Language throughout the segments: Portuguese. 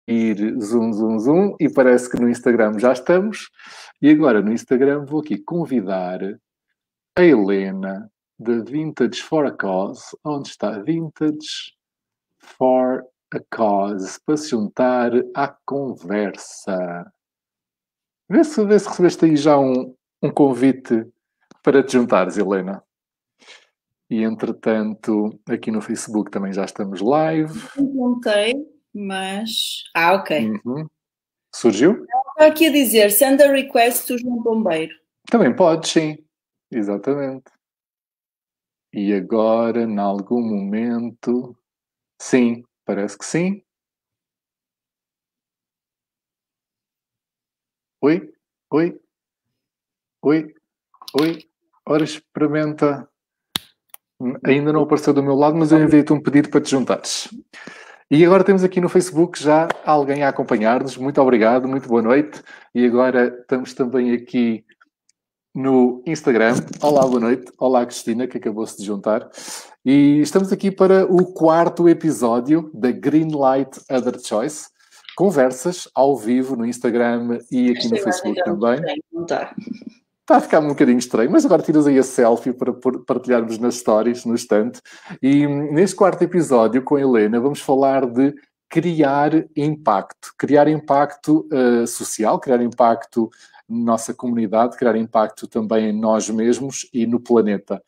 ir zoom, zoom, zoom, e parece que no Instagram já estamos. E agora no Instagram vou aqui convidar a Helena da Vintage for a Cause. Onde está? Vintage for a Cause, para se juntar à conversa. Vê se recebeste aí já um convite para te juntares, Helena. E, entretanto, aqui no Facebook também já estamos live. Não sei, mas... ok. Uhum. Surgiu? Estou aqui a dizer, send a request to João Bombeiro. Também pode, sim. Exatamente. E agora, em algum momento... Sim, parece que sim. Oi? Oi? Oi? Oi? Ora, experimenta. Ainda não apareceu do meu lado, mas eu enviei-te um pedido para te juntares. E agora temos aqui no Facebook já alguém a acompanhar-nos. Muito obrigado, muito boa noite. E agora estamos também aqui no Instagram. Olá, boa noite. Olá, Cristina, que acabou-se de juntar. E estamos aqui para o 4º episódio da Greenlight Other Choice. Conversas ao vivo no Instagram e aqui no Facebook também. Não está. Está a ficar um bocadinho estranho, mas agora tiras aí a selfie para partilharmos nas stories, no instante. E neste 4º episódio, com a Helena, vamos falar de criar impacto. Criar impacto social, criar impacto na nossa comunidade, criar impacto também em nós mesmos e no planeta.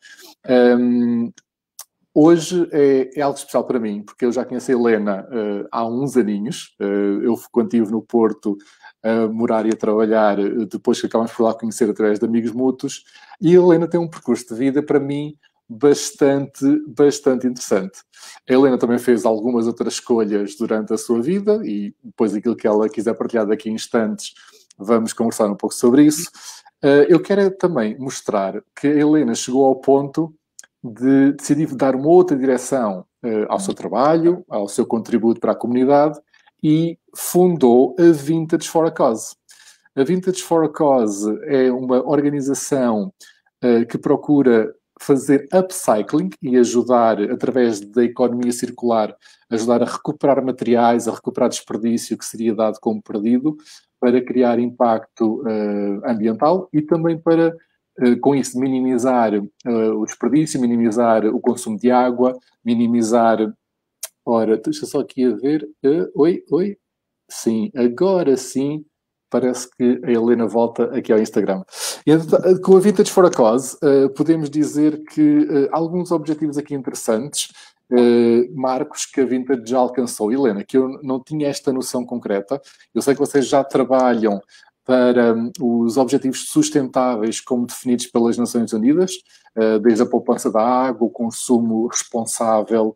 Hoje é algo especial para mim, porque eu já conheço a Helena há uns aninhos. Eu, quando estive no Porto, a morar e a trabalhar, depois que acabamos por lá conhecer através de amigos mútuos, e a Helena tem um percurso de vida, para mim, bastante interessante. A Helena também fez algumas outras escolhas durante a sua vida, e depois aquilo que ela quiser partilhar daqui a instantes, vamos conversar um pouco sobre isso. Eu quero também mostrar que a Helena chegou ao ponto de decidir dar uma outra direção ao seu trabalho, ao seu contributo para a comunidade, e fundou a Vintage for a Cause. A Vintage for a Cause é uma organização que procura fazer upcycling e ajudar, através da economia circular, ajudar a recuperar materiais, a recuperar desperdício que seria dado como perdido, para criar impacto ambiental e também para, com isso, minimizar o desperdício, minimizar o consumo de água, minimizar... Ora, deixa só aqui a ver. Oi. Sim, agora sim, parece que a Helena volta aqui ao Instagram. E, com a Vintage for a Cause, podemos dizer que alguns objetivos aqui interessantes, marcos que a Vintage já alcançou. Helena, que eu não tinha esta noção concreta. Eu sei que vocês já trabalham para os objetivos sustentáveis como definidos pelas Nações Unidas, desde a poupança da água, o consumo responsável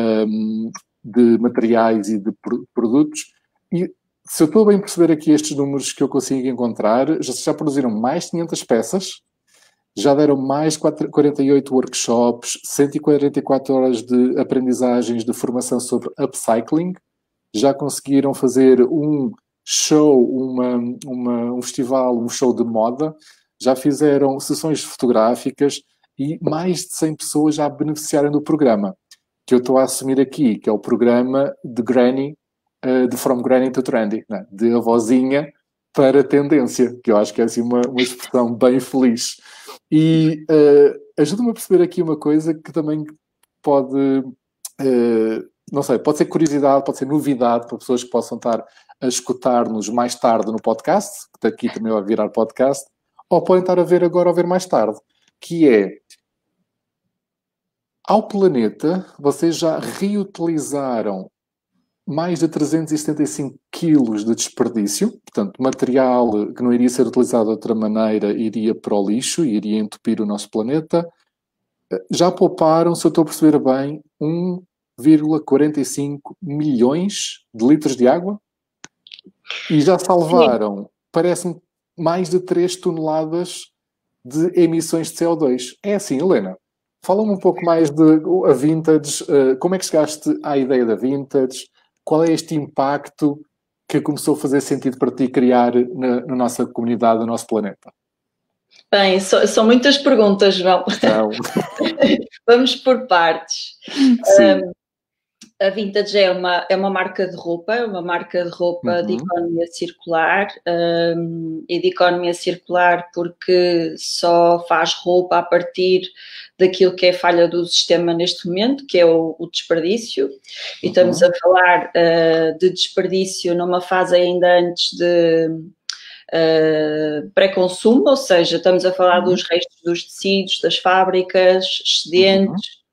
de materiais e de produtos. E se eu estou bem a perceber aqui estes números que eu consigo encontrar, já produziram mais de 500 peças, já deram mais de 48 workshops, 144 horas de aprendizagens de formação sobre upcycling, já conseguiram fazer um show, um festival, um show de moda, já fizeram sessões fotográficas e mais de 100 pessoas já beneficiaram do programa, que eu estou a assumir aqui, que é o programa de Granny, de From Granny to Trendy, né? De avózinha para tendência, que eu acho que é assim uma expressão bem feliz. E ajuda-me a perceber aqui uma coisa que também pode, não sei, pode ser curiosidade, pode ser novidade para pessoas que possam estar a escutar-nos mais tarde no podcast, que daqui também vai virar podcast, ou podem estar a ver agora ou ver mais tarde, que é, ao planeta, vocês já reutilizaram mais de 375 quilos de desperdício, portanto, material que não iria ser utilizado de outra maneira iria para o lixo, iria entupir o nosso planeta. Já pouparam, se eu estou a perceber bem, 1,45 milhões de litros de água e já salvaram, parece-me, mais de 3 toneladas de emissões de CO2. É assim, Helena, fala-me um pouco mais de a Vintage, como é que chegaste à ideia da Vintage? Qual é este impacto que começou a fazer sentido para ti criar na nossa comunidade, no nosso planeta? Bem, são muitas perguntas, João. Então... Vamos por partes. A Vintage é uma marca de roupa, de economia circular, e de economia circular porque só faz roupa a partir daquilo que é falha do sistema neste momento, que é o desperdício, e estamos a falar de desperdício numa fase ainda antes de pré-consumo, ou seja, estamos a falar dos restos dos tecidos, das fábricas, excedentes,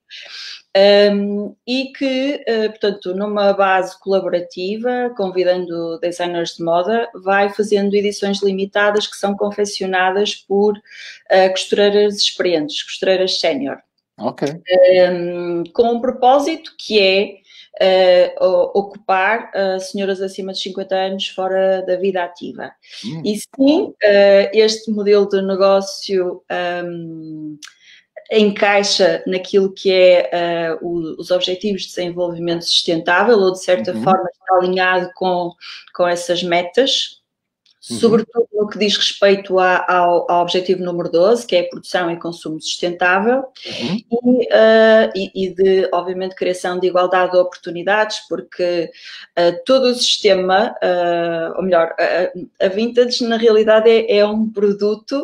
e que, portanto, numa base colaborativa, convidando designers de moda, vai fazendo edições limitadas que são confeccionadas por costureiras experientes, costureiras sénior. Ok. Com um propósito que é ocupar senhoras acima de 50 anos fora da vida ativa. E sim, este modelo de negócio encaixa naquilo que é os Objetivos de Desenvolvimento Sustentável, ou de certa forma está alinhado com essas metas, sobretudo no que diz respeito ao objetivo número 12, que é a produção e consumo sustentável, e de, obviamente, criação de igualdade de oportunidades, porque todo o sistema, ou melhor, a Vintage, na realidade, é um produto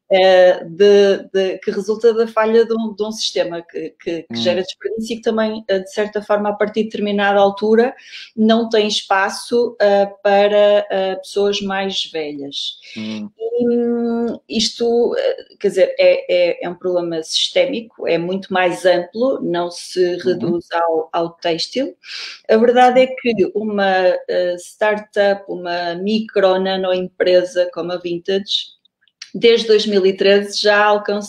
que resulta da falha de um sistema que gera desperdício e que também, de certa forma, a partir de determinada altura, não tem espaço para pessoas mais velhas. E isto, quer dizer, é um problema sistémico, é muito mais amplo, não se reduz ao têxtil. A verdade é que uma startup, uma micro nanoempresa como a Vintage, desde 2013 já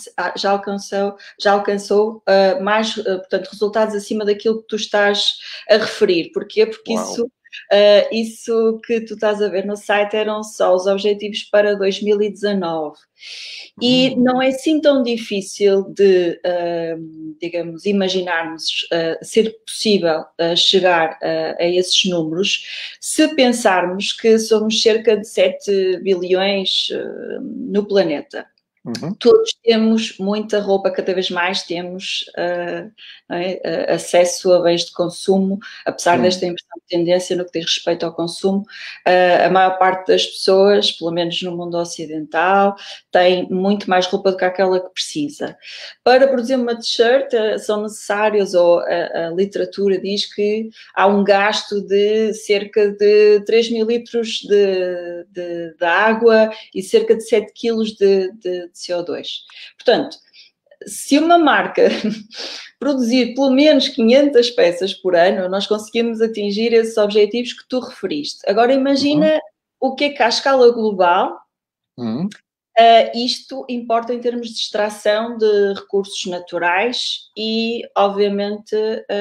alcançou mais, portanto, resultados acima daquilo que tu estás a referir. Porquê? Porque isso que tu estás a ver no site eram só os objetivos para 2019. E não é assim tão difícil de, digamos, imaginarmos ser possível chegar a esses números se pensarmos que somos cerca de 7 bilhões no planeta. Todos temos muita roupa, cada vez mais temos acesso a bens de consumo, apesar desta inversão de tendência no que diz respeito ao consumo. A maior parte das pessoas, pelo menos no mundo ocidental, tem muito mais roupa do que aquela que precisa. Para produzir uma t-shirt são necessários, ou a literatura diz que há um gasto de cerca de 3 mil litros de água e cerca de 7 quilos de CO2. Portanto, se uma marca produzir pelo menos 500 peças por ano, nós conseguimos atingir esses objetivos que tu referiste. Agora imagina o que à escala global isto importa em termos de extração de recursos naturais e, obviamente,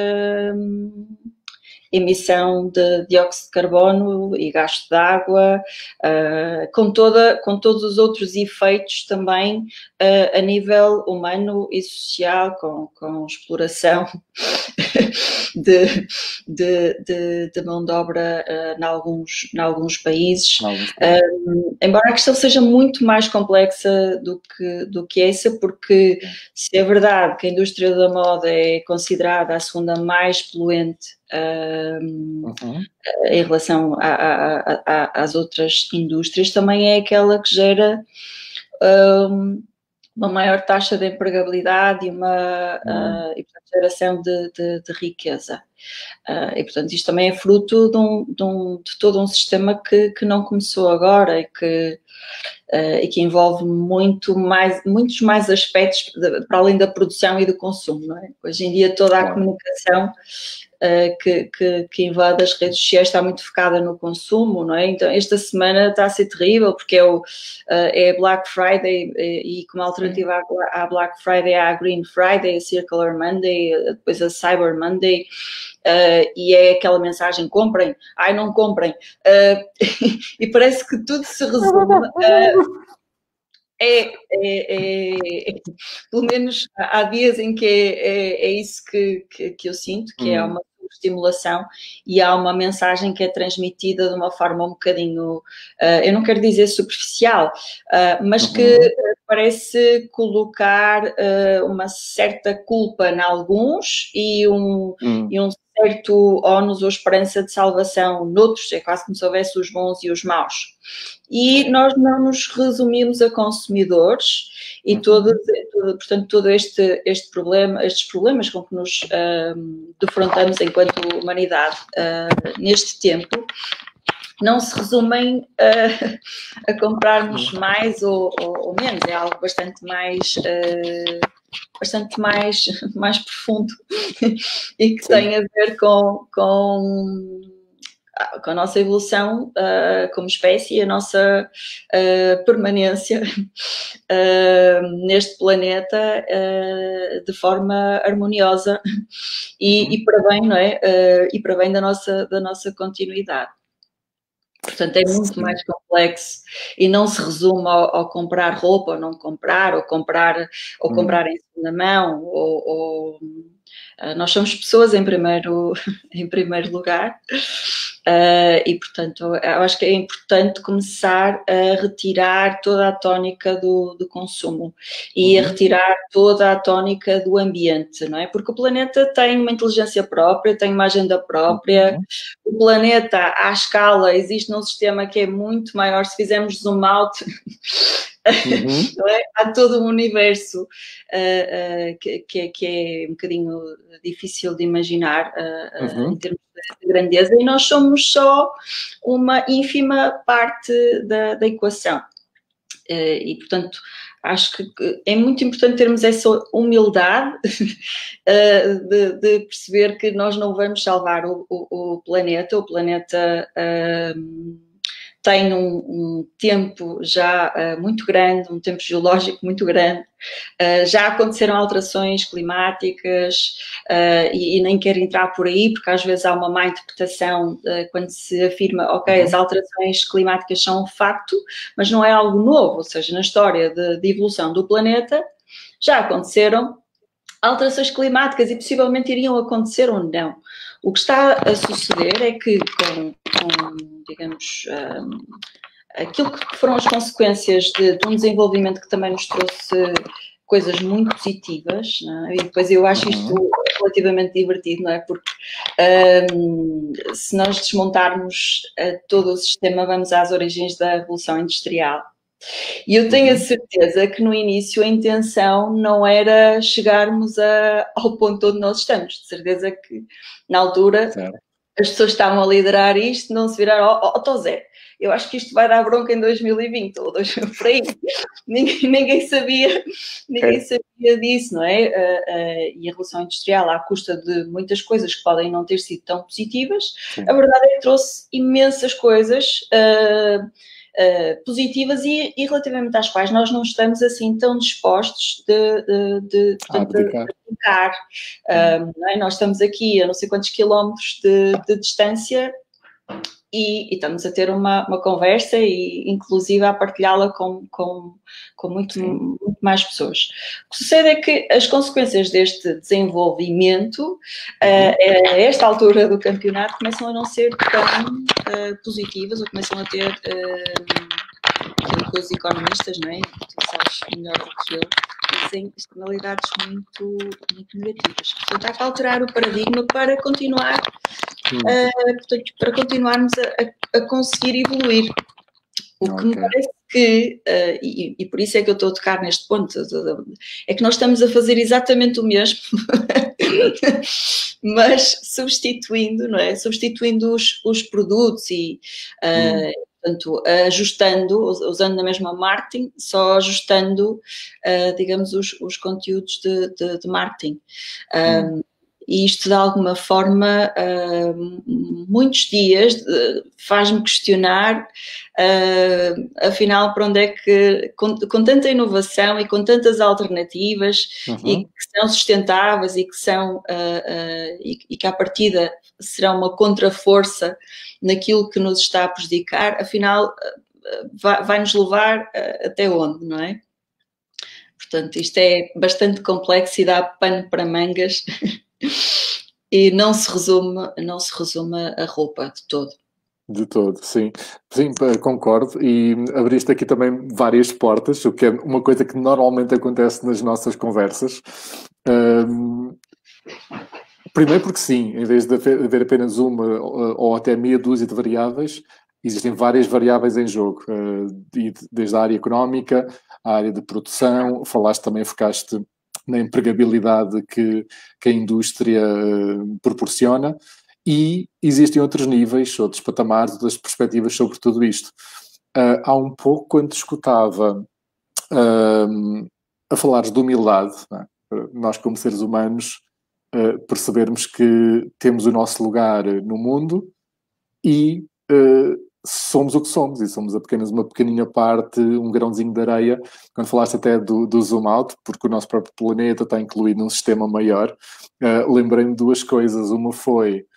emissão de dióxido de carbono e gasto de água, com todos os outros efeitos também a nível humano e social, com exploração de mão de obra em alguns países. Embora a questão seja muito mais complexa do que essa, porque se é verdade que a indústria da moda é considerada a segunda mais poluente em relação às outras indústrias, também é aquela que gera uma maior taxa de empregabilidade e portanto, geração de riqueza. E, portanto, isto também é fruto de todo um sistema que não começou agora e que envolve muitos mais aspectos para além da produção e do consumo, não é? Hoje em dia toda a comunicação que invade as redes sociais está muito focada no consumo, não é? Então esta semana está a ser terrível porque é Black Friday e como alternativa à Black Friday há a Green Friday, a Circular Monday, depois a Cyber Monday, e é aquela mensagem: comprem, não comprem, e parece que tudo se resume pelo menos há dias em que é isso que eu sinto, que é uma estimulação e há uma mensagem que é transmitida de uma forma um bocadinho, eu não quero dizer superficial, mas que parece colocar uma certa culpa em alguns e um certo ónus ou esperança de salvação noutros, é quase como se houvesse os bons e os maus. E nós não nos resumimos a consumidores e portanto, todo este problema, estes problemas com que nos defrontamos enquanto humanidade neste tempo, não se resumem a comprarmos mais ou menos, é algo bastante mais profundo e que tem a ver com a nossa evolução como espécie e a nossa permanência neste planeta de forma harmoniosa e para bem, não é? E para bem da nossa continuidade. Portanto, é muito mais complexo e não se resume ao comprar roupa ou não comprar, ou comprar em segunda mão, nós somos pessoas em primeiro lugar e, portanto, eu acho que é importante começar a retirar toda a tónica do consumo e a retirar toda a tónica do ambiente, não é? Porque o planeta tem uma inteligência própria, tem uma agenda própria, o planeta à escala existe num sistema que é muito maior, se fizermos zoom out... Não é? Há todo um universo que é um bocadinho difícil de imaginar em termos de grandeza, e nós somos só uma ínfima parte da equação. E, portanto, acho que é muito importante termos essa humildade de perceber que nós não vamos salvar o planeta. O planeta tem um tempo já muito grande, um tempo geológico muito grande, já aconteceram alterações climáticas e nem quero entrar por aí, porque às vezes há uma má interpretação quando se afirma, ok, as alterações climáticas são um facto, mas não é algo novo, ou seja, na história de evolução do planeta já aconteceram alterações climáticas e possivelmente iriam acontecer ou não. O que está a suceder é que digamos, aquilo que foram as consequências de um desenvolvimento que também nos trouxe coisas muito positivas, não é? E depois eu acho isto relativamente divertido, não é? Porque se nós desmontarmos todo o sistema, vamos às origens da Revolução Industrial. E eu tenho a certeza que no início a intenção não era chegarmos ao ponto onde nós estamos. De certeza que na altura as pessoas estavam a liderar isto, não se viraram, Zé, eu acho que isto vai dar bronca em 2020 ou por aí. Ninguém sabia disso, não é? E a Revolução Industrial, à custa de muitas coisas que podem não ter sido tão positivas, a verdade é que trouxe imensas coisas positivas e relativamente às quais nós não estamos assim tão dispostos de abdicar. Não é? Nós estamos aqui a não sei quantos quilómetros de distância e estamos a ter uma conversa e inclusive a partilhá-la com muito mais pessoas. O que sucede é que as consequências deste desenvolvimento a esta altura do campeonato começam a não ser tão positivas ou começam a ter aquilo que os economistas, não é? Tu sabes melhor do que eu, dizem externalidades muito negativas. Portanto, há que alterar o paradigma para continuar para continuarmos a conseguir evoluir. O que me parece que, e por isso é que eu estou a tocar neste ponto, é que nós estamos a fazer exatamente o mesmo, mas substituindo, não é? Substituindo os produtos e, portanto, ajustando, usando a mesma marketing, só ajustando, digamos, os conteúdos de marketing. E isto, de alguma forma, muitos dias faz-me questionar, afinal, para onde é que, com tanta inovação e com tantas alternativas, e que são sustentáveis e que são, e que à partida serão uma contraforça naquilo que nos está a prejudicar, afinal, vai-nos levar até onde, não é? Portanto, isto é bastante complexo e dá pano para mangas. E não se resume a roupa de todo. De todo, sim. Sim, concordo. E abriste aqui também várias portas, o que é uma coisa que normalmente acontece nas nossas conversas. Primeiro porque sim, em vez de haver apenas uma ou até meia dúzia de variáveis, existem várias variáveis em jogo, desde a área económica, a área de produção, falaste também, focaste na empregabilidade que a indústria proporciona, e existem outros níveis, outros patamares, outras perspectivas sobre tudo isto. Há um pouco, quando te escutava a falares de humildade, não é? Nós como seres humanos percebermos que temos o nosso lugar no mundo e somos o que somos, e somos apenas uma pequenina parte, um grãozinho de areia. Quando falaste até do zoom out, porque o nosso próprio planeta está incluído num sistema maior, lembrei-me de duas coisas. Uma foi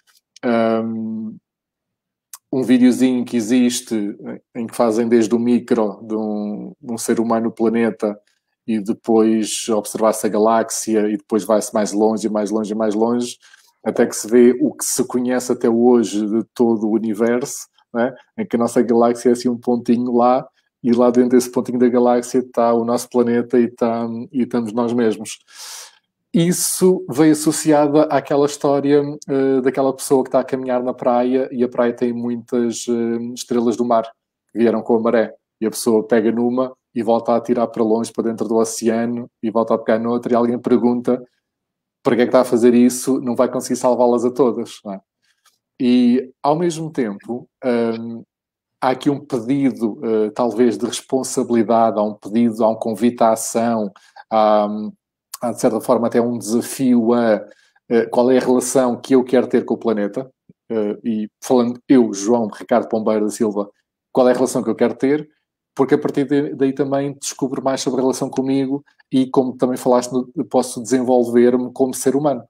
um videozinho que existe em que fazem desde o micro de um ser humano no planeta e depois observar-se a galáxia e depois vai-se mais longe e mais longe e mais longe, até que se vê o que se conhece até hoje de todo o universo, né? Em que a nossa galáxia é assim um pontinho lá, e lá dentro desse pontinho da galáxia está o nosso planeta e estamos nós mesmos. Isso veio associado àquela história daquela pessoa que está a caminhar na praia e a praia tem muitas estrelas do mar que vieram com a maré, e a pessoa pega numa e volta a atirar para longe, para dentro do oceano, e volta a pegar noutra, e alguém pergunta para que é que está a fazer isso, não vai conseguir salvá-las a todas, não é? E, ao mesmo tempo, há aqui um pedido, talvez, de responsabilidade, há um pedido, há um convite à ação, há, de certa forma, até um desafio a qual é a relação que eu quero ter com o planeta. E falando eu, João Ricardo Pombeiro da Silva, qual é a relação que eu quero ter, porque a partir daí também descubro mais sobre a relação comigo e, como também falaste, posso desenvolver-me como ser humano.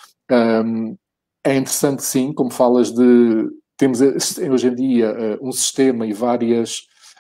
É interessante, sim, como falas de... Temos hoje em dia um sistema e várias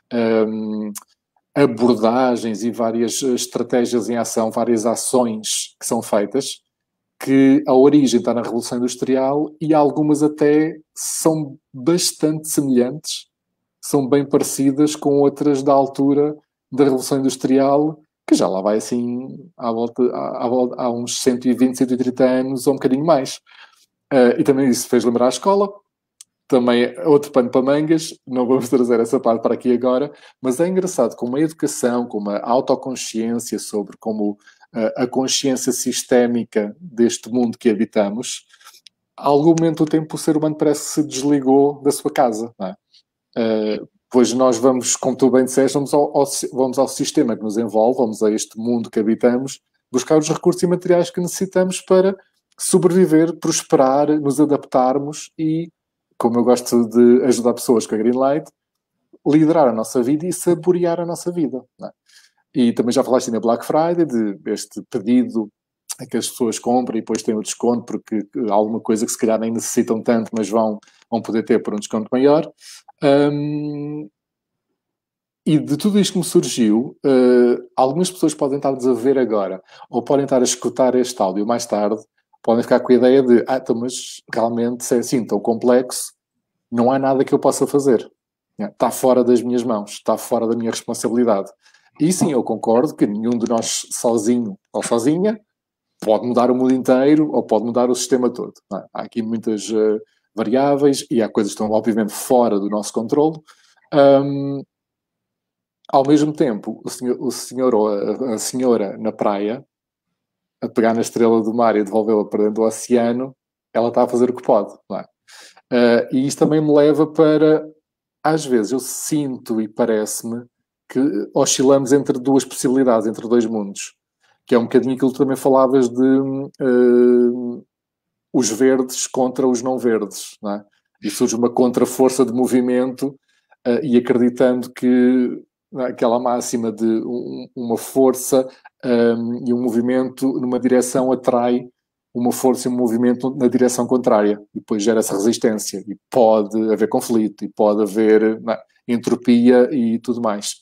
abordagens e várias estratégias em ação, várias ações que são feitas, que a origem está na Revolução Industrial e algumas até são bastante semelhantes, são bem parecidas com outras da altura da Revolução Industrial, que já lá vai assim há uns 120, 130 anos ou um bocadinho mais. E também isso fez lembrar a escola. Também é outro pano para mangas, não vamos trazer essa parte para aqui agora, mas é engraçado como a educação, como a autoconsciência sobre como a consciência sistémica deste mundo que habitamos, a algum momento do tempo o ser humano parece que se desligou da sua casa, não é? Pois nós vamos, como tu bem disseste, vamos ao sistema que nos envolve, vamos a este mundo que habitamos, buscar os recursos e materiais que necessitamos para sobreviver, prosperar, nos adaptarmos e, como eu gosto de ajudar pessoas com a Greenlight, liderar a nossa vida e saborear a nossa vida. Não é? E também já falaste na Black Friday, de este pedido a que as pessoas comprem e depois têm o desconto, porque há alguma coisa que se calhar nem necessitam tanto, mas vão poder ter por um desconto maior. E de tudo isto que me surgiu, algumas pessoas podem estar-nos a ver agora, ou podem estar a escutar este áudio mais tarde, podem ficar com a ideia de, então, mas realmente, se é assim tão complexo, não há nada que eu possa fazer. Está fora das minhas mãos, está fora da minha responsabilidade. E sim, eu concordo que nenhum de nós sozinho ou sozinha pode mudar o mundo inteiro ou pode mudar o sistema todo. Não é? Há aqui muitas variáveis e há coisas que estão obviamente fora do nosso controle. Ao mesmo tempo, o senhor ou a senhora na praia, a pegar na estrela do mar e devolvê-la para dentro do oceano, ela está a fazer o que pode. Não é? E isto também me leva para... Às vezes eu sinto e parece-me que oscilamos entre duas possibilidades, entre dois mundos. Que é um bocadinho aquilo que também falavas de os verdes contra os não verdes. Não é? E surge uma contraforça de movimento e acreditando que aquela máxima de uma força e um movimento numa direção atrai uma força e um movimento na direção contrária. E depois gera essa resistência. E pode haver conflito, e pode haver entropia e tudo mais.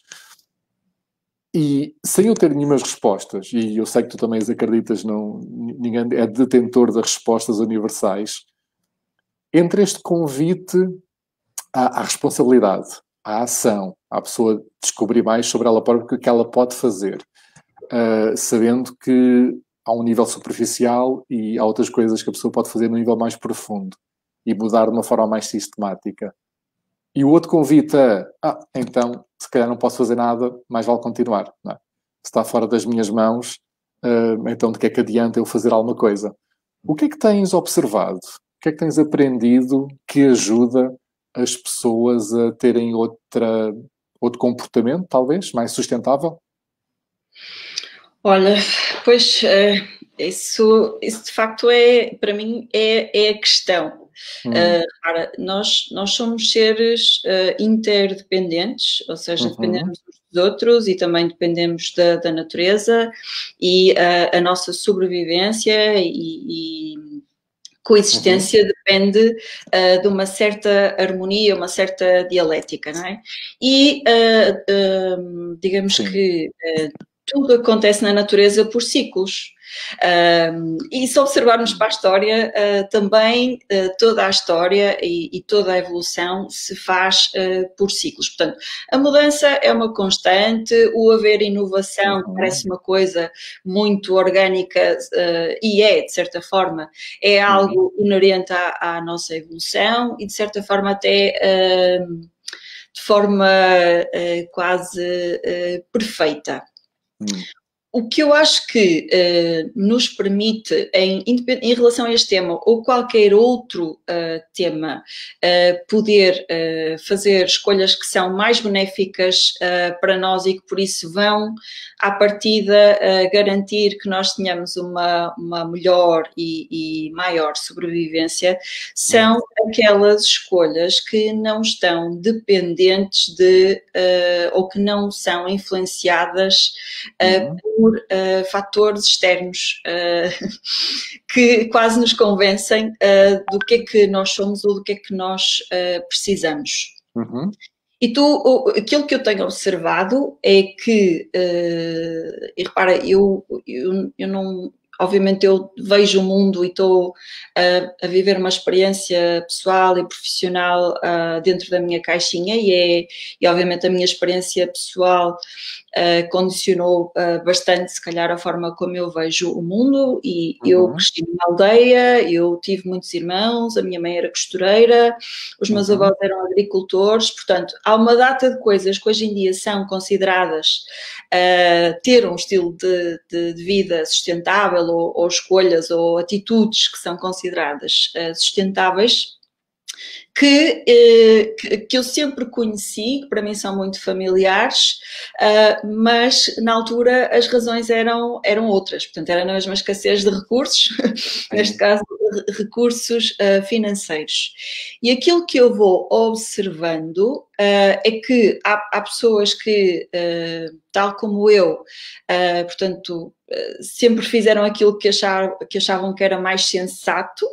E sem eu ter nenhumas respostas, e eu sei que tu também as acreditas, ninguém é detentor das respostas universais, entre este convite à responsabilidade, à ação, à pessoa descobrir mais sobre ela própria, o que ela pode fazer, sabendo que há um nível superficial e há outras coisas que a pessoa pode fazer no nível mais profundo e mudar de uma forma mais sistemática. E o outro convite é, então, se calhar não posso fazer nada, mais vale continuar. Não é? Se está fora das minhas mãos, então de que é que adianta eu fazer alguma coisa? O que é que tens observado? O que é que tens aprendido que ajuda as pessoas a terem outro comportamento, talvez, mais sustentável? Olha, pois isso de facto para mim é a questão. Repara, nós somos seres interdependentes, ou seja, dependemos uns dos outros e também dependemos da natureza, e a nossa sobrevivência e coexistência depende de uma certa harmonia, uma certa dialética, não é? E digamos que tudo acontece na natureza por ciclos. E se observarmos para a história, também toda a história e toda a evolução se faz por ciclos. Portanto, a mudança é uma constante, o haver inovação parece uma coisa muito orgânica e de certa forma, é algo inerente à nossa evolução e, de certa forma, até de forma quase perfeita. O que eu acho que nos permite, em relação a este tema ou qualquer outro tema, poder fazer escolhas que são mais benéficas para nós e que por isso vão, à partida, garantir que nós tenhamos uma melhor e maior sobrevivência, são aquelas escolhas que não estão dependentes ou que não são influenciadas por fatores externos que quase nos convencem do que é que nós somos ou do que é que nós precisamos. E aquilo que eu tenho observado é que, e repara, eu não... Obviamente eu vejo o mundo e estou a viver uma experiência pessoal e profissional dentro da minha caixinha e obviamente a minha experiência pessoal condicionou bastante, se calhar, a forma como eu vejo o mundo. E eu cresci numa aldeia, eu tive muitos irmãos, a minha mãe era costureira, os meus avós eram agricultores, portanto, há uma data de coisas que hoje em dia são consideradas ter um estilo de vida sustentável ou escolhas ou atitudes que são consideradas sustentáveis, que eu sempre conheci, que para mim são muito familiares, mas na altura as razões eram outras, portanto era na mesma escassez de recursos, neste caso recursos financeiros. E aquilo que eu vou observando é que há pessoas que, tal como eu, portanto, sempre fizeram aquilo que achavam que era mais sensato,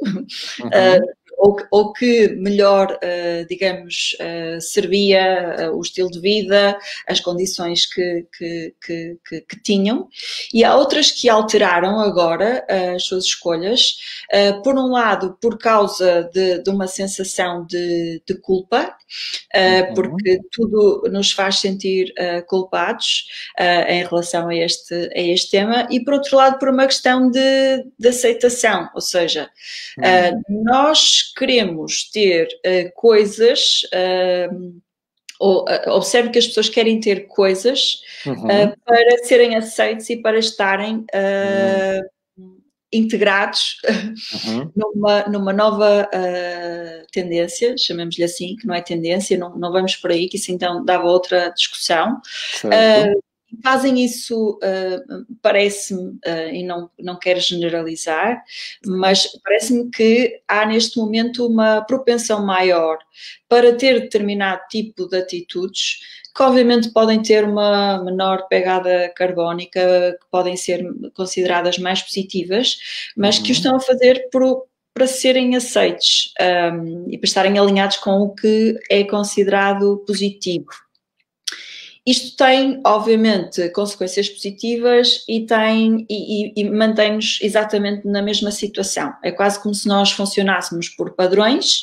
ou que melhor, digamos, servia o estilo de vida, as condições que tinham. E há outras que alteraram agora as suas escolhas, por um lado, por causa de uma sensação de culpa, porque tudo nos faz sentir culpados em relação a este tema, e por outro lado, por uma questão de aceitação, ou seja, nós queremos ter coisas, observo que as pessoas querem ter coisas para serem aceitos e para estarem integrados numa nova tendência, chamemos-lhe assim, que não é tendência, não vamos por aí, que isso então dava outra discussão. Fazem isso, parece-me, e não quero generalizar, mas parece-me que há neste momento uma propensão maior para ter determinado tipo de atitudes que obviamente podem ter uma menor pegada carbónica, que podem ser consideradas mais positivas, mas que o estão a fazer para serem aceitos e para estarem alinhados com o que é considerado positivo. Isto tem, obviamente, consequências positivas e mantém-nos exatamente na mesma situação. É quase como se nós funcionássemos por padrões,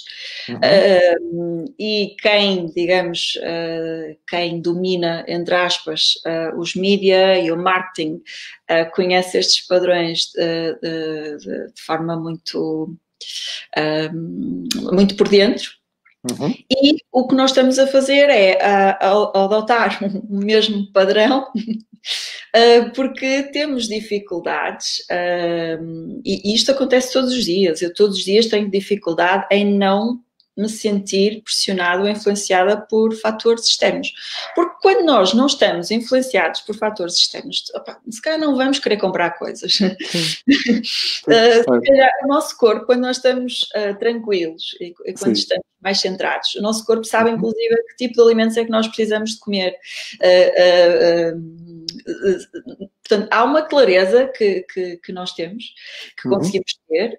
e quem, digamos, quem domina, entre aspas, os mídia e o marketing, conhece estes padrões de forma muito por dentro. E o que nós estamos a fazer é adotar o mesmo padrão, porque temos dificuldades, e isto acontece todos os dias. Eu todos os dias tenho dificuldade em não me sentir pressionada ou influenciada por fatores externos. Porque quando nós não estamos influenciados por fatores externos, se calhar não vamos querer comprar coisas. Se calhar o nosso corpo, quando nós estamos tranquilos e quando estamos mais centrados, o nosso corpo sabe, inclusive, que tipo de alimentos é que nós precisamos de comer. Portanto, há uma clareza que nós temos, que conseguimos ter,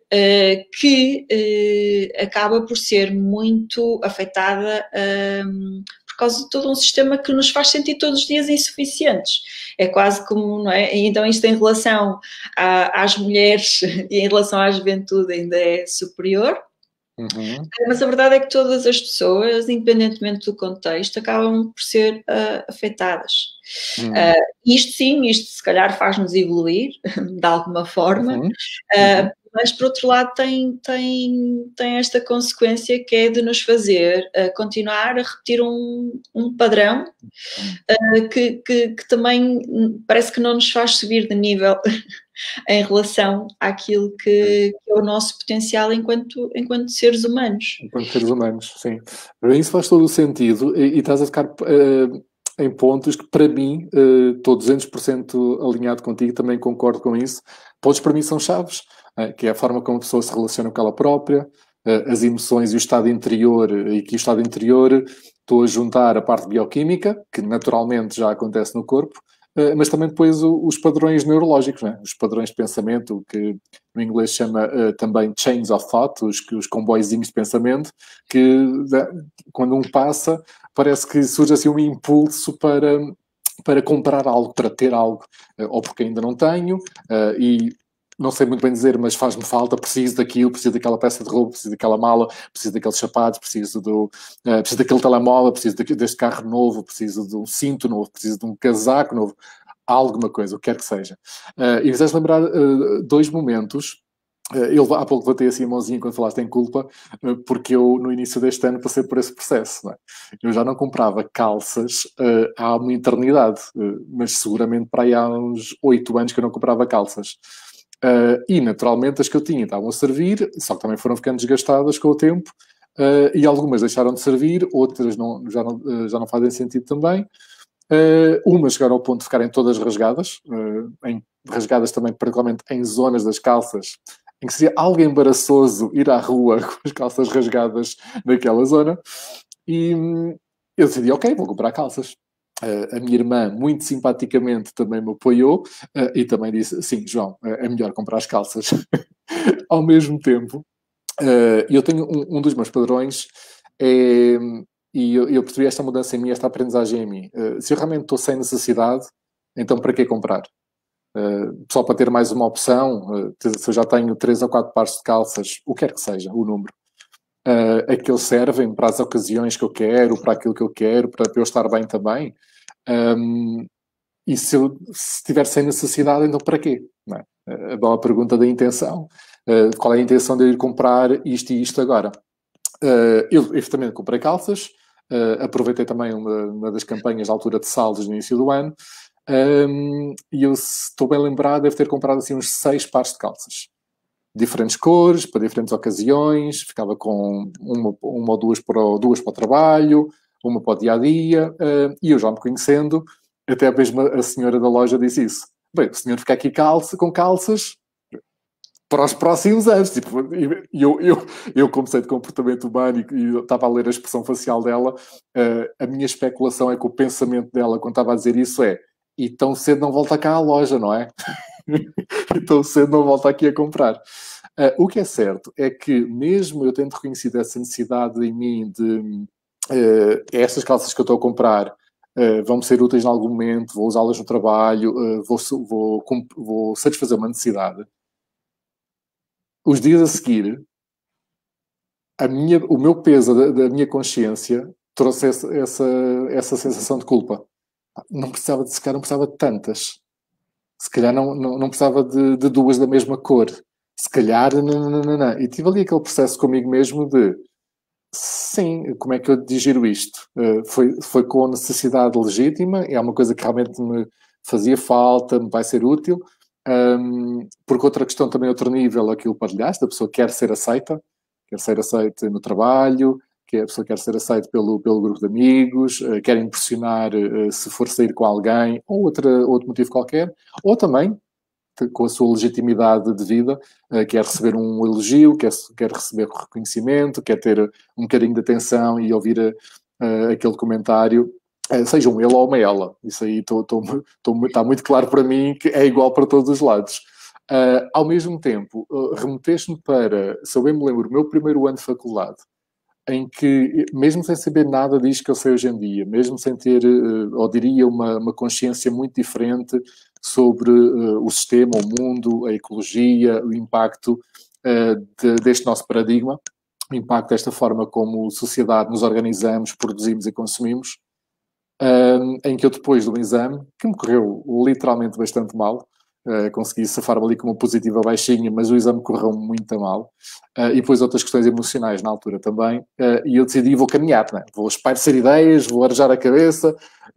que acaba por ser muito afetada por causa de todo um sistema que nos faz sentir todos os dias insuficientes. É quase como, não é? Então isto em relação às mulheres e em relação à juventude ainda é superior. Mas a verdade é que todas as pessoas, independentemente do contexto, acabam por ser afetadas. Isto se calhar faz-nos evoluir de alguma forma, mas por outro lado tem esta consequência que é de nos fazer continuar a repetir um padrão que também parece que não nos faz subir de nível em relação àquilo que é o nosso potencial enquanto seres humanos. Enquanto seres humanos, sim. Para mim isso faz todo o sentido e estás a tocar em pontos que para mim, estou 200% alinhado contigo, também concordo com isso. Pontos para mim são chaves, que é a forma como a pessoa se relaciona com ela própria, as emoções e o estado interior, e que o estado interior estou a juntar a parte bioquímica, que naturalmente já acontece no corpo, mas também depois os padrões neurológicos, né? Os padrões de pensamento, que no inglês chama também chains of thought, os comboizinhos de pensamento, que quando um passa, parece que surge assim um impulso para comprar algo, para ter algo, ou porque ainda não tenho, e não sei muito bem dizer, mas faz-me falta, preciso daquilo, preciso daquela peça de roupa, preciso daquela mala, preciso daqueles sapatos, preciso daquele telemóvel, preciso deste carro novo, preciso de um cinto novo, preciso de um casaco novo, alguma coisa, o que quer que seja. E fizeste lembrar dois momentos. Eu há pouco levantei assim a mãozinha quando falaste em culpa, porque eu no início deste ano passei por esse processo. Não é? Eu já não comprava calças há uma eternidade, mas seguramente para aí há uns 8 anos que eu não comprava calças. E naturalmente as que eu tinha estavam a servir, só que também foram ficando desgastadas com o tempo, e algumas deixaram de servir, outras já não fazem sentido também. Umas chegaram ao ponto de ficarem todas rasgadas, rasgadas também particularmente em zonas das calças, em que seria algo embaraçoso ir à rua com as calças rasgadas naquela zona, e eu decidi, ok, vou comprar calças. A minha irmã, muito simpaticamente, também me apoiou e também disse, sim, João, é melhor comprar as calças. Ao mesmo tempo, eu tenho um dos meus padrões, e eu percebi esta mudança em mim, esta aprendizagem em mim. Se eu realmente estou sem necessidade, então para que comprar? Só para ter mais uma opção, se eu já tenho 3 ou 4 pares de calças, o que quer que seja, o número, aqueles servem para as ocasiões que eu quero, para aquilo que eu quero, para eu estar bem também. E se estiver sem necessidade, então para quê? Não é? A boa pergunta da intenção. Qual é a intenção de eu ir comprar isto e isto agora? Eu efetivamente comprei calças, aproveitei também uma das campanhas à altura de saldos no início do ano, e eu, se estou bem lembrado, devo ter comprado assim uns 6 pares de calças. Diferentes cores, para diferentes ocasiões, ficava com uma ou duas para o trabalho, uma para o dia-a-dia, e eu já me conhecendo, até mesmo a senhora da loja disse isso. Bem, o senhor fica aqui com calças para os próximos anos. Tipo, eu como sei de comportamento humano e eu estava a ler a expressão facial dela, a minha especulação é que o pensamento dela, quando estava a dizer isso, e tão cedo não volta cá à loja, não é? E tão cedo não volta aqui a comprar. O que é certo é que, mesmo eu tendo reconhecido essa necessidade em mim de estas calças que eu estou a comprar, vão-me ser úteis em algum momento, vou usá-las no trabalho, vou satisfazer uma necessidade. Os dias a seguir, o meu peso da minha consciência trouxe essa sensação de culpa. Não precisava de, se calhar não precisava de tantas. Se calhar não precisava de duas da mesma cor. Se calhar, não. E tive ali aquele processo comigo mesmo de, sim, como é que eu digiro isto? Foi com necessidade legítima, é uma coisa que realmente me fazia falta, me vai ser útil. Porque outra questão também, outro nível, aquilo partilhaste, a pessoa quer ser aceita no trabalho, que a pessoa quer ser aceita pelo grupo de amigos, quer impressionar se for sair com alguém, ou outro motivo qualquer, ou também, com a sua legitimidade de vida, quer receber um elogio, quer receber reconhecimento, quer ter um bocadinho de atenção e ouvir aquele comentário, seja um ele ou uma ela. Isso aí está muito claro para mim que é igual para todos os lados. Ao mesmo tempo, remeteste-me para, se eu bem me lembro, o meu primeiro ano de faculdade, em que, mesmo sem saber nada disto que eu sei hoje em dia, mesmo sem ter, ou diria, uma consciência muito diferente sobre o sistema, o mundo, a ecologia, o impacto deste nosso paradigma, o impacto desta forma como sociedade nos organizamos, produzimos e consumimos, em que eu, depois do exame, que me correu literalmente bastante mal, consegui safar-me ali com uma positiva baixinha, mas o exame correu muito mal. E depois outras questões emocionais na altura também. E eu decidi, vou caminhar, né? Vou espairecer ideias, vou arejar a cabeça.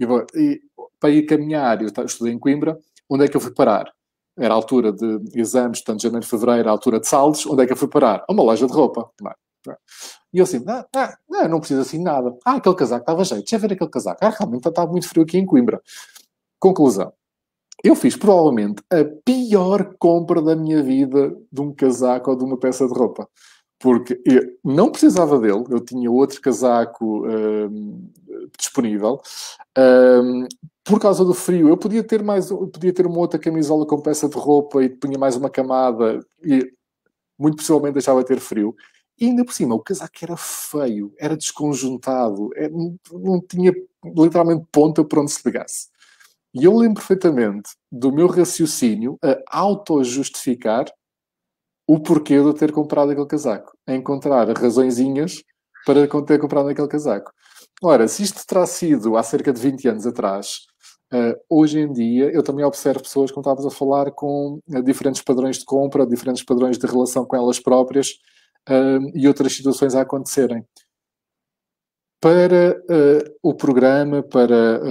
E para ir caminhar, eu estudei em Coimbra. Onde é que eu fui parar? Era a altura de exames, portanto, janeiro, fevereiro, a altura de saldos. Onde é que eu fui parar? A uma loja de roupa. E eu assim, não preciso assim nada. Aquele casaco estava jeito. Deixa eu ver aquele casaco. Realmente estava muito frio aqui em Coimbra. Conclusão. Eu fiz provavelmente a pior compra da minha vida de um casaco ou de uma peça de roupa. Porque eu não precisava dele, eu tinha outro casaco disponível. Por causa do frio, eu podia ter uma outra camisola com peça de roupa e punha mais uma camada e muito possivelmente deixava de ter frio. E ainda por cima, o casaco era feio, era desconjuntado, não tinha literalmente ponta por onde se pegasse. E eu lembro perfeitamente do meu raciocínio a auto-justificar o porquê de eu ter comprado aquele casaco. A encontrar razõezinhas para ter comprado aquele casaco. Ora, se isto terá sido há cerca de 20 anos atrás, hoje em dia eu também observo pessoas, como estávamos a falar, com diferentes padrões de compra, diferentes padrões de relação com elas próprias e outras situações a acontecerem. Para o programa, para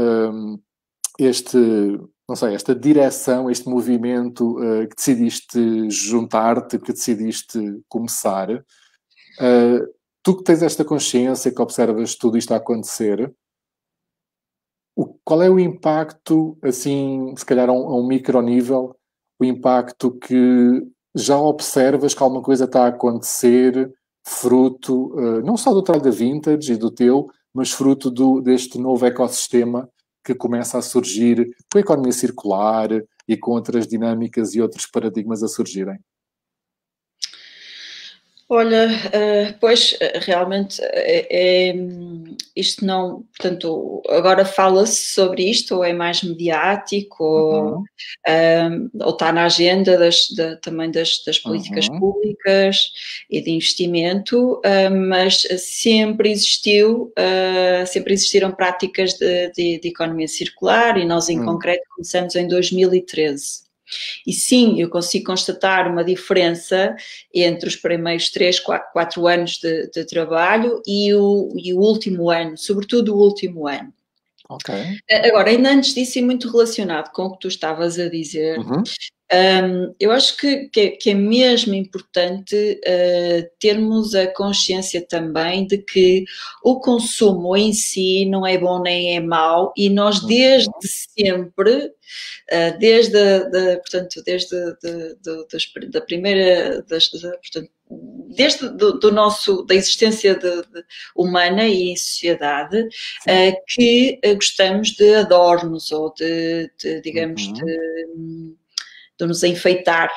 esta direção, este movimento que decidiste juntar-te, que decidiste começar, tu que tens esta consciência, que observas tudo isto a acontecer, qual é o impacto, assim, se calhar a um micronível, o impacto que já observas que alguma coisa está a acontecer, fruto, não só do trabalho da Vintage e do teu, mas fruto deste novo ecossistema que começa a surgir com a economia circular e com outras dinâmicas e outros paradigmas a surgirem? Olha, pois, realmente, isto não, portanto, agora fala-se sobre isto, ou é mais mediático, ou está na agenda também das políticas públicas e de investimento, mas sempre existiram práticas de economia circular, e nós, em concreto, começamos em 2013. E sim, eu consigo constatar uma diferença entre os primeiros 3, 4 anos de trabalho e o último ano, sobretudo o último ano. Okay. Agora, ainda antes disso, e muito relacionado com o que tu estavas a dizer, eu acho que é mesmo importante termos a consciência também de que o consumo em si não é bom nem é mau, e nós desde sempre, portanto, da primeira, portanto, desde da existência humana e em sociedade, que gostamos de adornos ou digamos, de nos enfeitar.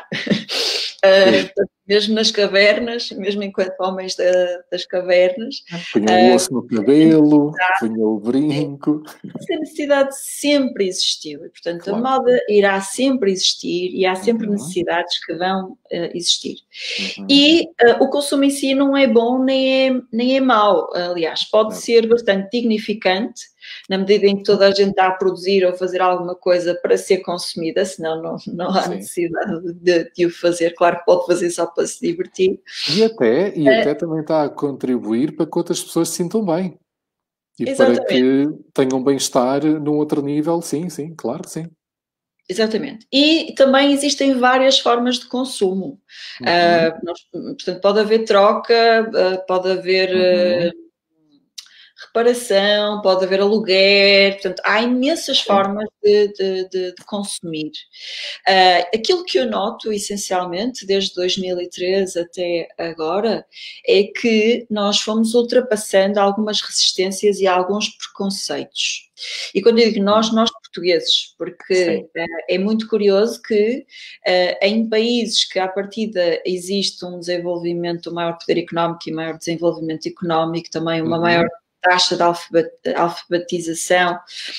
Mesmo nas cavernas, mesmo enquanto homens das cavernas. Punham o osso no cabelo, punham o brinco. Essa necessidade sempre existiu e, portanto, Claro. a moda irá sempre existir e há sempre necessidades que vão existir. E o consumo em si não é bom nem é mau, aliás, pode ser bastante dignificante, na medida em que toda a gente está a produzir ou fazer alguma coisa para ser consumida, senão não há necessidade de o fazer. Claro que pode fazer só para se divertir. E até também está a contribuir para que outras pessoas se sintam bem. E Exatamente. para que tenham bem-estar num outro nível, sim, claro que sim. Exatamente. E também existem várias formas de consumo. Portanto, pode haver troca, pode haver reparação, pode haver aluguer, portanto, há imensas formas de consumir. Aquilo que eu noto, essencialmente, desde 2013 até agora, é que nós fomos ultrapassando algumas resistências e alguns preconceitos. E quando eu digo nós portugueses, porque é muito curioso que em países que à partida existe um desenvolvimento, um maior poder económico e maior desenvolvimento económico, também uma maior taxa de alfabetização,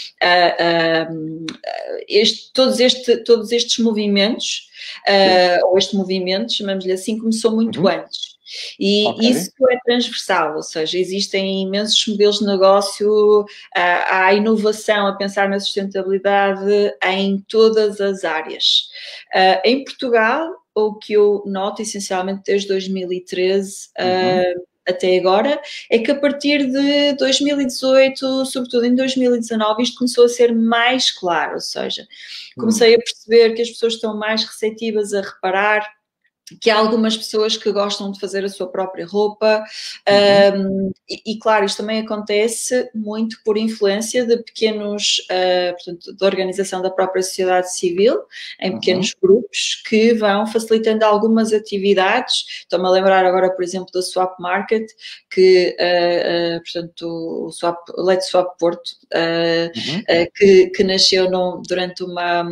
todos estes movimentos, ou este movimento, chamamos-lhe assim, começou muito antes. E isso é transversal, ou seja, existem imensos modelos de negócio, há inovação a pensar na sustentabilidade em todas as áreas. Em Portugal, o que eu noto essencialmente desde 2013 até agora, é que a partir de 2018, sobretudo em 2019, isto começou a ser mais claro, ou seja, comecei a perceber que as pessoas estão mais receptivas a reparar que há algumas pessoas que gostam de fazer a sua própria roupa e claro, isto também acontece muito por influência de pequenos, portanto, da organização da própria sociedade civil, em pequenos grupos que vão facilitando algumas atividades. Estou-me a lembrar agora, por exemplo, da Swap Market, que, portanto, o Let's Swap Porto, que nasceu durante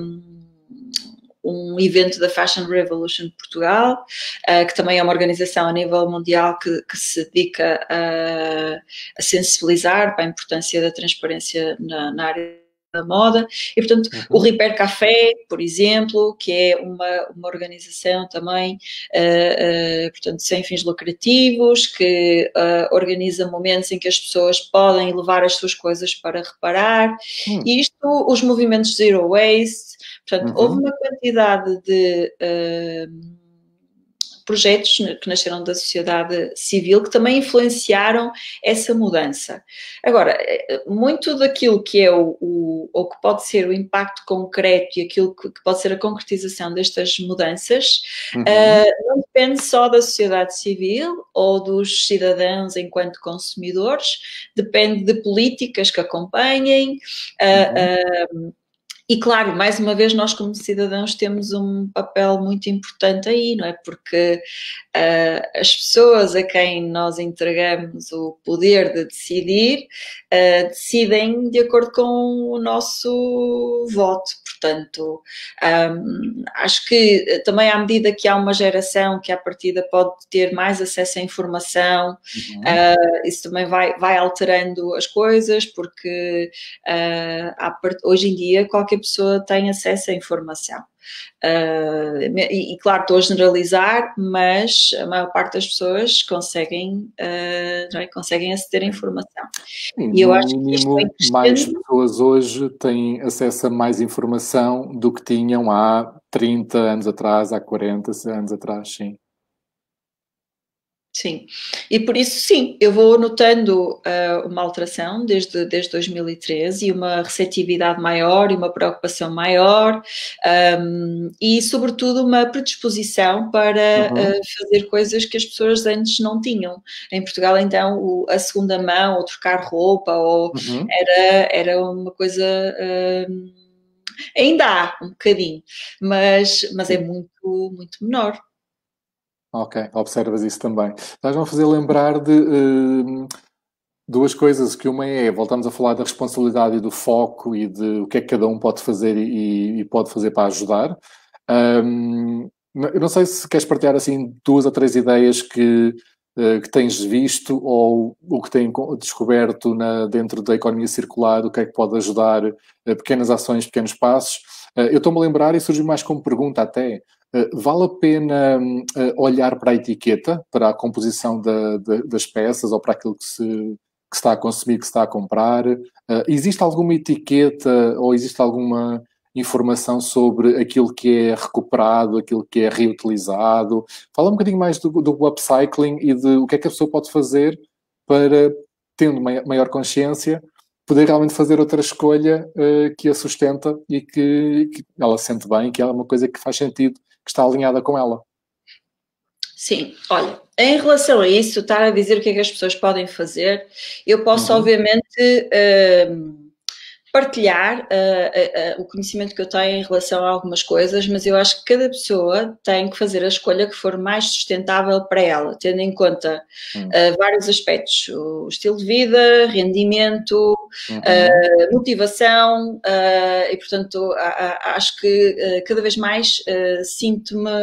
um evento da Fashion Revolution de Portugal, que também é uma organização a nível mundial que se dedica a sensibilizar para a importância da transparência na área da moda, e portanto o Repair Café, por exemplo, que é uma organização também, portanto, sem fins lucrativos, que organiza momentos em que as pessoas podem levar as suas coisas para reparar, e isto, os movimentos Zero Waste, portanto, houve uma quantidade de projetos que nasceram da sociedade civil que também influenciaram essa mudança. Agora, muito daquilo que é ou que pode ser o impacto concreto e aquilo que pode ser a concretização destas mudanças não depende só da sociedade civil ou dos cidadãos enquanto consumidores, depende de políticas que acompanhem, e claro, mais uma vez, nós como cidadãos temos um papel muito importante aí, não é? Porque as pessoas a quem nós entregamos o poder de decidir, decidem de acordo com o nosso voto. Portanto, acho que também à medida que há uma geração que à partida pode ter mais acesso à informação, isso também vai alterando as coisas, porque hoje em dia qualquer pessoa tem acesso à informação. E claro, estou a generalizar, mas a maior parte das pessoas conseguem aceder à informação. Sim, e eu no acho que isto mínimo, mais pessoas hoje têm acesso a mais informação do que tinham há 30 anos atrás, há 40 anos atrás, sim. Sim, e por isso sim, eu vou notando uma alteração desde 2013 e uma receptividade maior e uma preocupação maior e sobretudo uma predisposição para fazer coisas que as pessoas antes não tinham. Em Portugal então a segunda mão ou trocar roupa era uma coisa... ainda há um bocadinho, mas é muito, muito menor. Ok, observas isso também. Estás-me a fazer lembrar de duas coisas, que uma voltamos a falar da responsabilidade e do foco e de o que é que cada um pode fazer e pode fazer para ajudar. Eu não sei se queres partilhar assim 2 ou 3 ideias que tens visto ou o que têm descoberto dentro da economia circular, o que é que pode ajudar, pequenas ações, pequenos passos. Eu estou-me a lembrar, e surgiu mais como pergunta até, vale a pena olhar para a etiqueta, para a composição das peças ou para aquilo que se está a consumir, que se está a comprar? Existe alguma etiqueta ou existe alguma informação sobre aquilo que é recuperado, aquilo que é reutilizado? Fala um bocadinho mais do upcycling e de o que é que a pessoa pode fazer para, tendo maior consciência, poder realmente fazer outra escolha que a sustenta e que ela se sente bem, que é uma coisa que faz sentido, que está alinhada com ela. Sim, olha, em relação a isso, estar a dizer o que é que as pessoas podem fazer, eu posso obviamente partilhar o conhecimento que eu tenho em relação a algumas coisas, mas eu acho que cada pessoa tem que fazer a escolha que for mais sustentável para ela, tendo em conta vários aspectos: o estilo de vida, rendimento, motivação, e portanto acho que cada vez mais sinto-me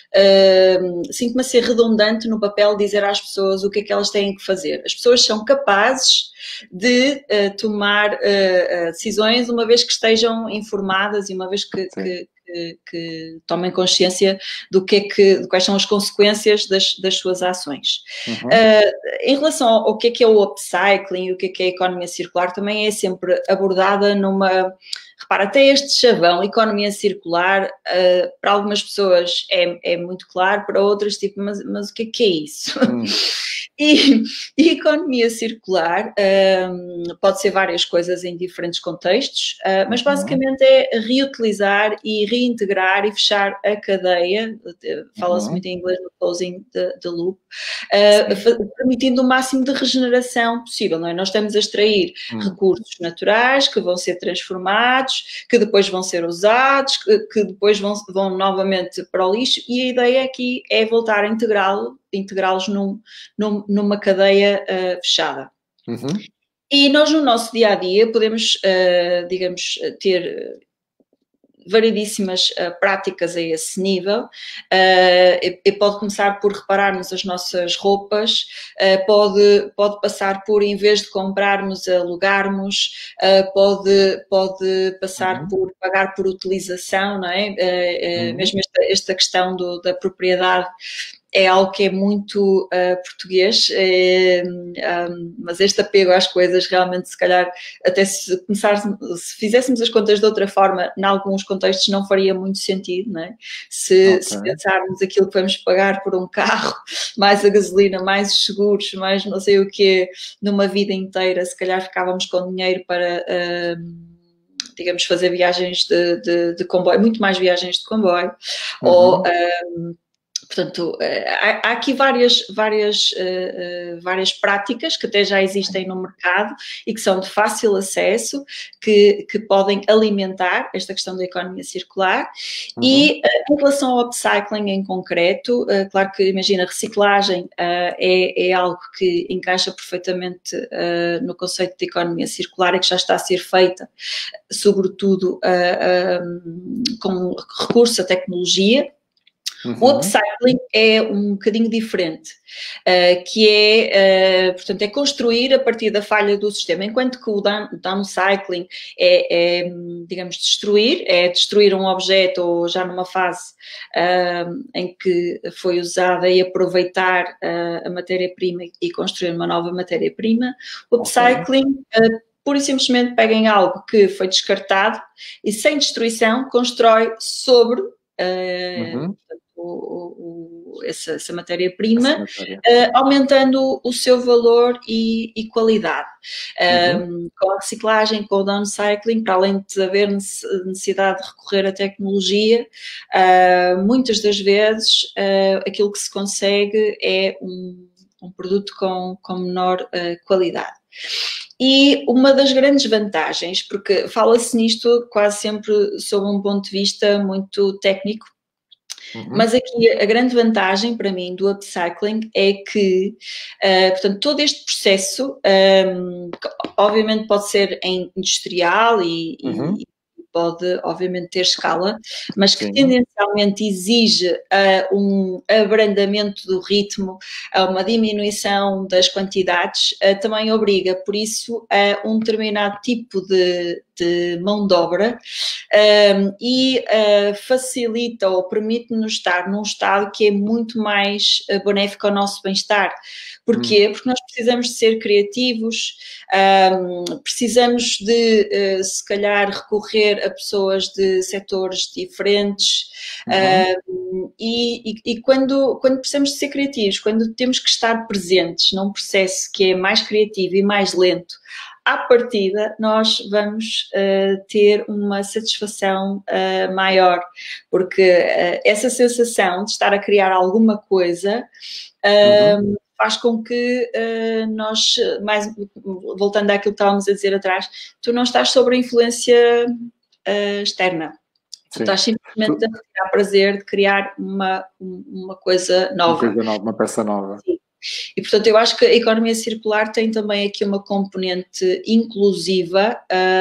a ser redundante no papel de dizer às pessoas o que é que elas têm que fazer. As pessoas são capazes de tomar decisões uma vez que estejam informadas e uma vez que tomem consciência de quais são as consequências das suas ações. Em relação ao que é o upcycling e o que é a economia circular, também é sempre abordada numa... Repara, até este chavão, economia circular, para algumas pessoas é muito claro, para outras, tipo, mas o que é isso? E economia circular pode ser várias coisas em diferentes contextos, mas basicamente é reutilizar e reintegrar e fechar a cadeia, fala-se muito em inglês no closing the loop, permitindo o máximo de regeneração possível, não é? Nós estamos a extrair recursos naturais que vão ser transformados, que depois vão ser usados, que depois vão novamente para o lixo, e a ideia aqui é voltar a integrá-los numa cadeia fechada. E nós no nosso dia-a-dia podemos, digamos, ter variedíssimas práticas a esse nível, e pode começar por repararmos as nossas roupas, pode passar por, em vez de comprarmos, alugarmos, pode passar por pagar por utilização, não é? Mesmo esta questão da propriedade é algo que é muito português, mas este apego às coisas realmente, se calhar, até se fizéssemos as contas de outra forma, em alguns contextos não faria muito sentido, não é? Se pensarmos aquilo que vamos pagar por um carro, mais a gasolina, mais os seguros, mais não sei o quê, numa vida inteira, se calhar ficávamos com dinheiro para... digamos, fazer viagens de comboio, muito mais viagens de comboio, ou... Portanto, há aqui várias práticas que até já existem no mercado e que são de fácil acesso, que podem alimentar esta questão da economia circular. E em relação ao upcycling em concreto, claro que, imagina, reciclagem é algo que encaixa perfeitamente no conceito de economia circular e que já está a ser feita, sobretudo com recurso à tecnologia. O upcycling é um bocadinho diferente, que é, portanto, é construir a partir da falha do sistema, enquanto que o downcycling digamos, destruir um objeto ou já numa fase em que foi usada e aproveitar a matéria-prima e construir uma nova matéria-prima. O upcycling pura e simplesmente pega em algo que foi descartado e, sem destruição, constrói sobre essa matéria-prima, aumentando o seu valor e qualidade. Com a reciclagem, com o downcycling, para além de haver necessidade de recorrer à tecnologia, muitas das vezes aquilo que se consegue é um produto com menor qualidade. E uma das grandes vantagens, porque fala-se nisto quase sempre sob um ponto de vista muito técnico, mas aqui a grande vantagem para mim do upcycling é que, portanto, todo este processo, obviamente pode ser industrial e pode obviamente ter escala, mas que Sim. tendencialmente exige um abrandamento do ritmo, uma diminuição das quantidades, também obriga, por isso, a um determinado tipo de mão de obra e facilita ou permite-nos estar num estado que é muito mais benéfico ao nosso bem-estar. Porquê? Porque nós precisamos de ser criativos, precisamos de, se calhar, recorrer a pessoas de setores diferentes e quando precisamos de ser criativos, quando temos que estar presentes num processo que é mais criativo e mais lento, à partida, nós vamos ter uma satisfação maior, porque essa sensação de estar a criar alguma coisa faz com que nós, voltando àquilo que estávamos a dizer atrás, tu não estás sob a influência externa. Tu estás simplesmente a retirar prazer de criar uma coisa nova. Uma coisa nova, uma peça nova. Sim. E, portanto, eu acho que a economia circular tem também aqui uma componente inclusiva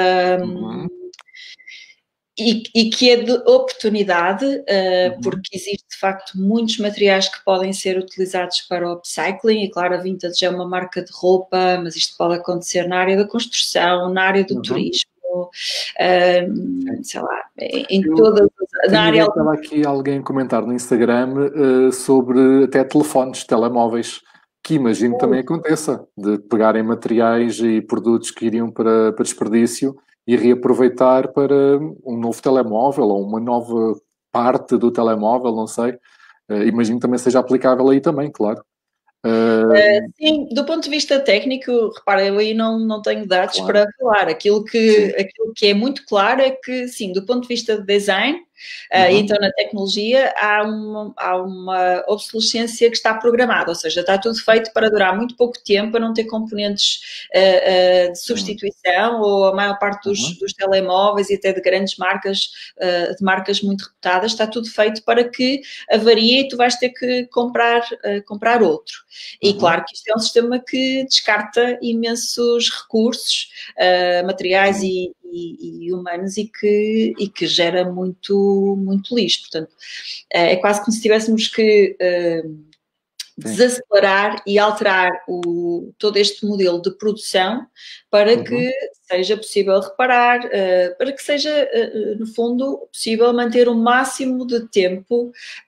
e que é de oportunidade, porque existe, de facto, muitos materiais que podem ser utilizados para o upcycling, e claro, a Vintage é uma marca de roupa, mas isto pode acontecer na área da construção, na área do turismo, sei lá, em todas na área... Estava aqui alguém a comentar no Instagram sobre até telefones, telemóveis, que imagino que também aconteça, de pegarem materiais e produtos que iriam para desperdício e reaproveitar para um novo telemóvel ou uma nova parte do telemóvel, não sei. Imagino que também seja aplicável aí também, claro. Sim, do ponto de vista técnico, repara, eu aí não tenho dados para falar. Aquilo que é muito claro é que, sim, do ponto de vista de design, então na tecnologia há uma obsolescência que está programada, ou seja, está tudo feito para durar muito pouco tempo, para não ter componentes de substituição, ou a maior parte dos telemóveis e até de grandes marcas, de marcas muito reputadas, está tudo feito para que avarie e tu vais ter que comprar outro. E claro que isto é um sistema que descarta imensos recursos, materiais e humanos e que gera muito lixo. Portanto, é quase como se tivéssemos que desacelerar e alterar todo este modelo de produção para que seja possível reparar, para que seja, no fundo, possível manter o máximo de tempo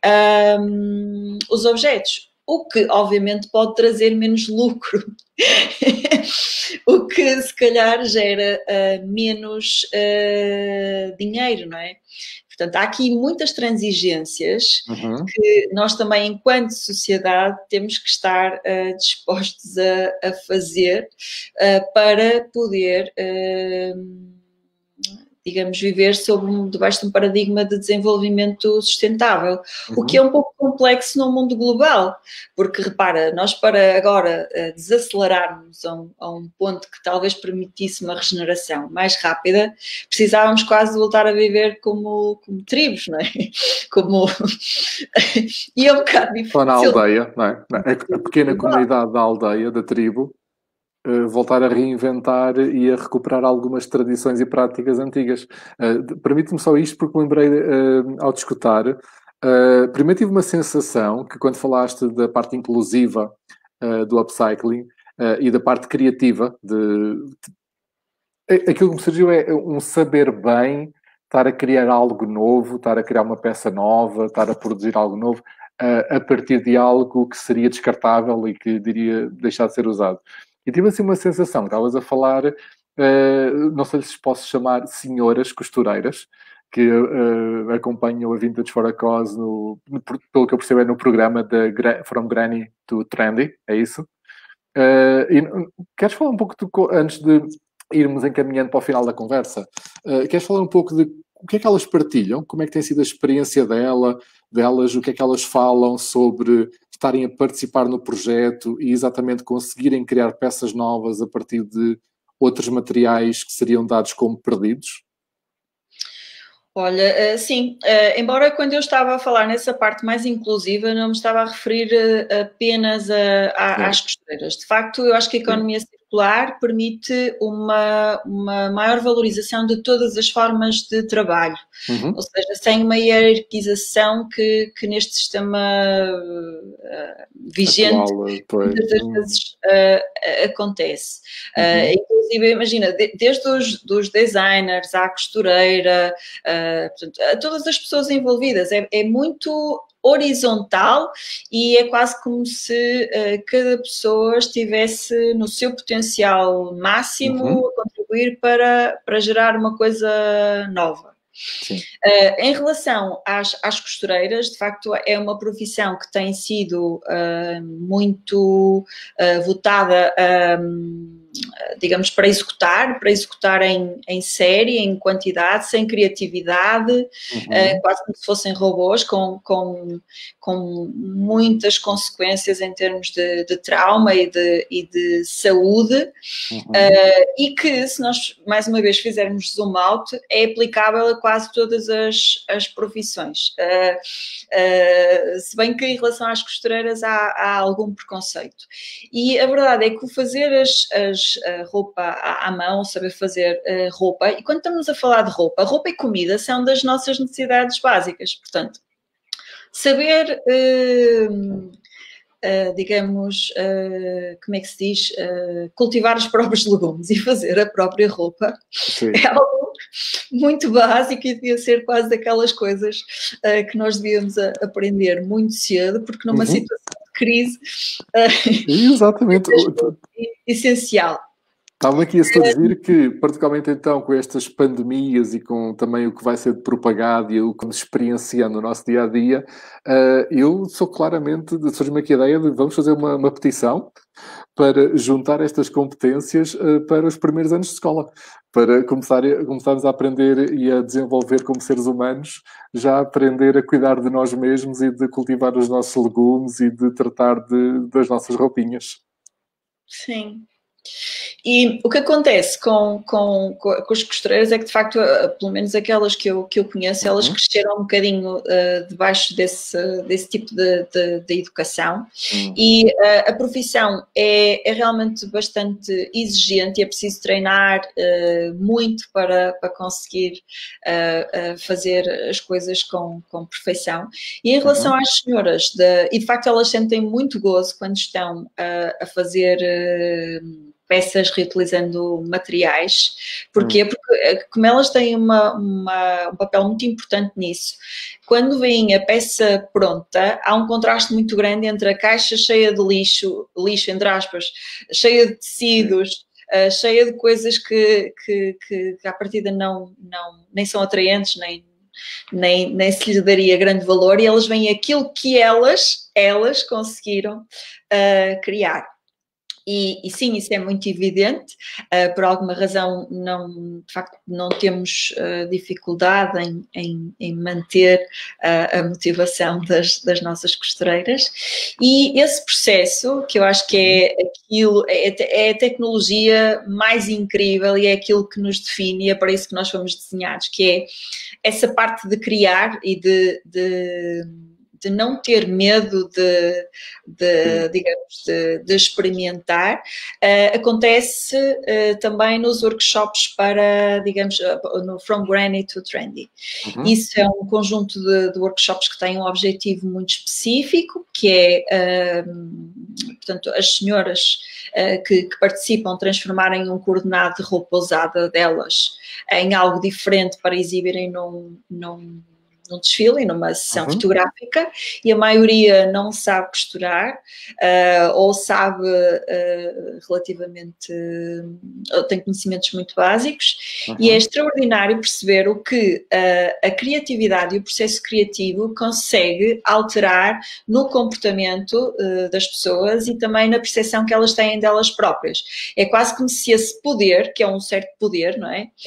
os objetos. O que, obviamente, pode trazer menos lucro, o que, se calhar, gera menos dinheiro, não é? Portanto, há aqui muitas transigências que nós também, enquanto sociedade, temos que estar dispostos a fazer para poder... digamos, viver debaixo de um paradigma de desenvolvimento sustentável, o que é um pouco complexo no mundo global, porque, repara, nós para agora desacelerarmos a um ponto que talvez permitisse uma regeneração mais rápida, precisávamos quase voltar a viver como tribos, não é? E é um bocado difícil. Só na aldeia, não é? A pequena comunidade da aldeia, da tribo, voltar a reinventar e a recuperar algumas tradições e práticas antigas. Permite-me só isto porque lembrei, ao te escutar, primeiro tive uma sensação que quando falaste da parte inclusiva do upcycling e da parte criativa, aquilo que me surgiu é um saber bem, estar a criar algo novo, estar a criar uma peça nova, estar a produzir algo novo, a partir de algo que seria descartável e que diria deixar de ser usado. E tive assim uma sensação, estavas a falar, não sei se posso chamar senhoras costureiras, que acompanham a Vintage for a Cause, pelo que eu percebo é no programa de From Granny to Trendy, é isso? E queres falar um pouco, antes de irmos encaminhando para o final da conversa, queres falar um pouco de o que é que elas partilham, como é que tem sido a experiência delas, o que é que elas falam sobre estarem a participar no projeto e exatamente conseguirem criar peças novas a partir de outros materiais que seriam dados como perdidos? Olha, sim, embora quando eu estava a falar nessa parte mais inclusiva, não me estava a referir apenas às costureiras. De facto, eu acho que a economia circular circular permite uma maior valorização de todas as formas de trabalho, ou seja, sem uma hierarquização que neste sistema vigente atual, muitas das vezes acontece. Inclusive, imagina, desde os designers à costureira, portanto, a todas as pessoas envolvidas, é muito horizontal e é quase como se cada pessoa estivesse no seu potencial máximo a contribuir para gerar uma coisa nova. Em relação às costureiras, de facto é uma profissão que tem sido muito votada, digamos, para executar em série, em quantidade, sem criatividade, quase como se fossem robôs, com muitas consequências em termos de trauma e de saúde, e que, se nós mais uma vez fizermos zoom out, é aplicável a quase todas as profissões. Se bem que em relação às costureiras há algum preconceito. E a verdade é que o fazer a roupa à mão, saber fazer roupa, e quando estamos a falar de roupa e comida são das nossas necessidades básicas, portanto, saber, digamos, como é que se diz, cultivar os próprios legumes e fazer a própria roupa é algo muito básico e devia ser quase daquelas coisas que nós devíamos aprender muito cedo, porque numa situação de crise exatamente. É essencial. Estava aqui a dizer que, particularmente então, com estas pandemias e com também o que vai ser propagado e o que nos experienciando no nosso dia-a-dia, eu sou claramente, surge-me aqui a ideia de vamos fazer uma petição para juntar estas competências para os primeiros anos de escola, para começarmos a aprender e a desenvolver como seres humanos, já aprender a cuidar de nós mesmos e de cultivar os nossos legumes e de tratar das nossas roupinhas. Sim. E o que acontece com as costureiras é que, de facto, pelo menos aquelas que eu conheço, elas cresceram um bocadinho debaixo desse tipo de educação e a profissão é realmente bastante exigente e é preciso treinar muito para conseguir fazer as coisas com perfeição. E em relação às senhoras, e de facto elas sentem muito gozo quando estão a fazer peças reutilizando materiais. Porquê? Porque como elas têm um papel muito importante nisso, quando vem a peça pronta, há um contraste muito grande entre a caixa cheia de lixo entre aspas, cheia de tecidos, cheia de coisas que à partida nem são atraentes, nem se lhes daria grande valor, e elas veem aquilo que elas conseguiram criar. E sim, isso é muito evidente, por alguma razão de facto não temos dificuldade em manter a motivação das nossas costureiras, e esse processo, que eu acho que é a tecnologia mais incrível e é aquilo que nos define e é para isso que nós fomos desenhados, que é essa parte de criar e de não ter medo de experimentar, acontece também nos workshops para, digamos, no From Granny to Trendy. Isso é um conjunto de workshops que tem um objetivo muito específico, que é, portanto, as senhoras que participam transformarem um coordenado de roupa usada delas em algo diferente para exibirem num desfile, numa sessão fotográfica, e a maioria não sabe costurar ou sabe relativamente, tem conhecimentos muito básicos, e é extraordinário perceber o que a criatividade e o processo criativo consegue alterar no comportamento das pessoas e também na percepção que elas têm delas próprias. É quase como se esse poder, que é um certo poder, não é?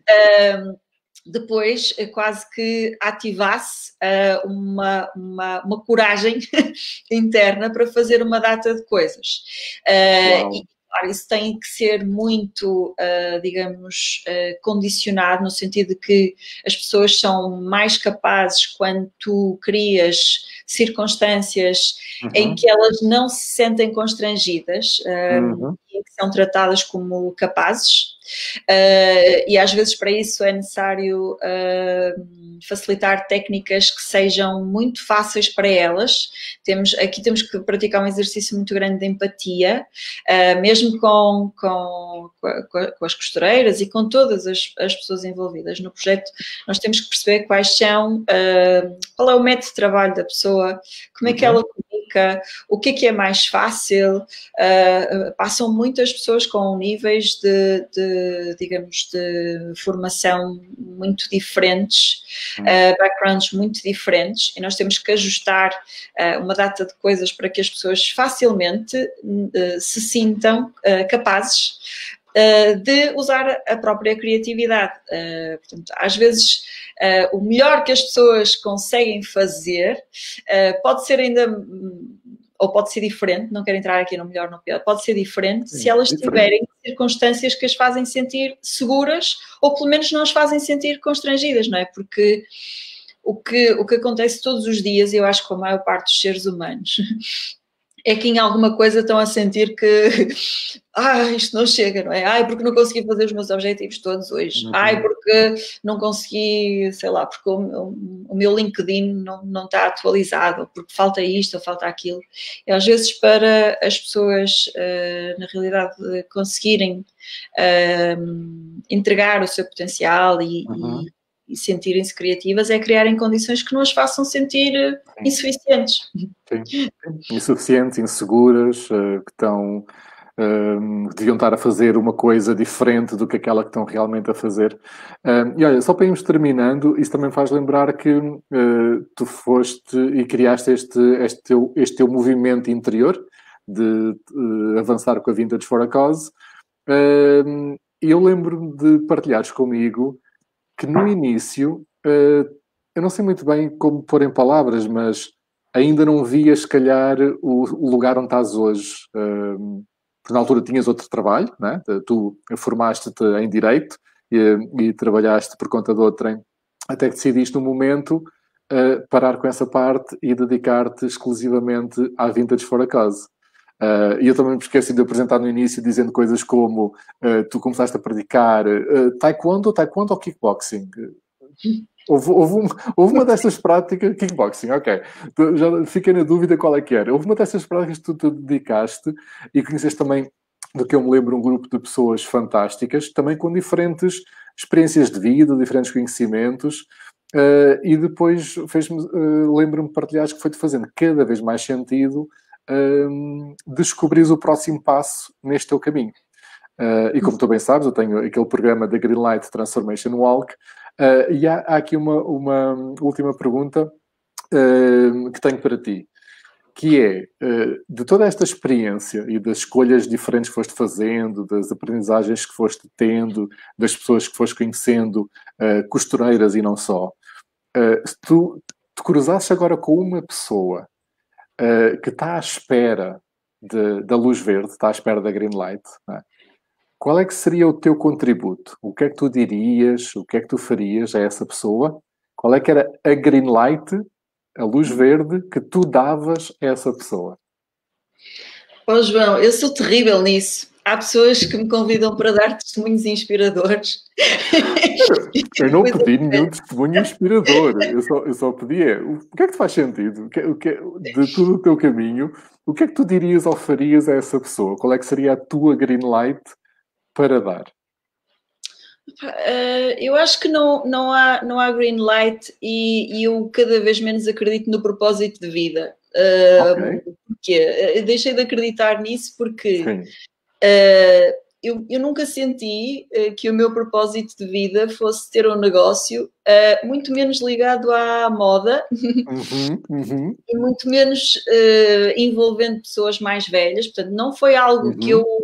Depois quase que ativasse uma coragem interna para fazer uma data de coisas. E claro, isso tem que ser muito, digamos, condicionado, no sentido de que as pessoas são mais capazes quando tu crias circunstâncias em que elas não se sentem constrangidas. que são tratadas como capazes, e às vezes para isso é necessário facilitar técnicas que sejam muito fáceis para elas. Aqui temos que praticar um exercício muito grande de empatia, mesmo com as costureiras e com todas as pessoas envolvidas no projeto. Nós temos que perceber qual é o método de trabalho da pessoa, como é que ela comunica, o que é mais fácil. Passam muitas pessoas com níveis digamos, de formação muito diferentes, backgrounds muito diferentes, e nós temos que ajustar uma data de coisas para que as pessoas facilmente se sintam capazes de usar a própria criatividade. Portanto, às vezes, o melhor que as pessoas conseguem fazer pode ser ainda, ou pode ser diferente, não quero entrar aqui no melhor ou no pior, pode ser diferente se elas tiverem circunstâncias que as fazem sentir seguras, ou pelo menos não as fazem sentir constrangidas, não é? Porque o que acontece todos os dias, eu acho que com a maior parte dos seres humanos, é que em alguma coisa estão a sentir que isto não chega, não é? Porque não consegui fazer os meus objetivos todos hoje. Porque não consegui, sei lá, porque o meu LinkedIn não está atualizado, porque falta isto ou falta aquilo. E às vezes para as pessoas, na realidade, conseguirem entregar o seu potencial e sentirem-se criativas, é criarem condições que não as façam sentir insuficientes. Sim. Insuficientes, inseguras, deviam estar a fazer uma coisa diferente do que aquela que estão realmente a fazer. E olha, só para irmos terminando, isso também faz lembrar que tu foste e criaste este teu movimento interior de avançar com a Vintage for a Cause. E eu lembro-me de partilhares comigo que no início, eu não sei muito bem como pôr em palavras, mas ainda não vias, se calhar, o lugar onde estás hoje. Porque na altura tinhas outro trabalho, né? Tu formaste-te em Direito e trabalhaste por conta de outrem, até que decidiste, no momento, parar com essa parte e dedicar-te exclusivamente à Vintage for a Cause. E eu também me esqueci de apresentar no início dizendo coisas como tu começaste a praticar taekwondo ou kickboxing? Houve uma dessas práticas, kickboxing, ok. Já fiquei na dúvida qual é que era. Houve uma dessas práticas que tu te dedicaste e conheceste também, do que eu me lembro, um grupo de pessoas fantásticas, também com diferentes experiências de vida, diferentes conhecimentos, e depois lembro-me de partilhares que foi-te fazendo cada vez mais sentido descobrires o próximo passo neste teu caminho. E como tu bem sabes, eu tenho aquele programa da Greenlight Transformation Walk, e há aqui uma última pergunta que tenho para ti, que é, de toda esta experiência e das escolhas diferentes que foste fazendo, das aprendizagens que foste tendo, das pessoas que foste conhecendo, costureiras e não só, se tu te cruzasses agora com uma pessoa que está à espera da luz verde, está à espera da green light, não é? Qual é que seria o teu contributo? O que é que tu dirias? O que é que tu farias a essa pessoa? Qual é que era a green light, a luz verde, que tu davas a essa pessoa? João, eu sou terrível nisso. Há pessoas que me convidam para dar testemunhos inspiradores. Eu não pedi nenhum testemunho inspirador. Eu só pedi o que é que te faz sentido? De todo o teu caminho, o que é que tu dirias ou farias a essa pessoa? Qual é que seria a tua green light para dar? Eu acho que não há green light e eu cada vez menos acredito no propósito de vida. Porquê? Eu deixei de acreditar nisso porque eu nunca senti que o meu propósito de vida fosse ter um negócio muito menos ligado à moda e muito menos envolvendo pessoas mais velhas. Portanto, não foi algo que eu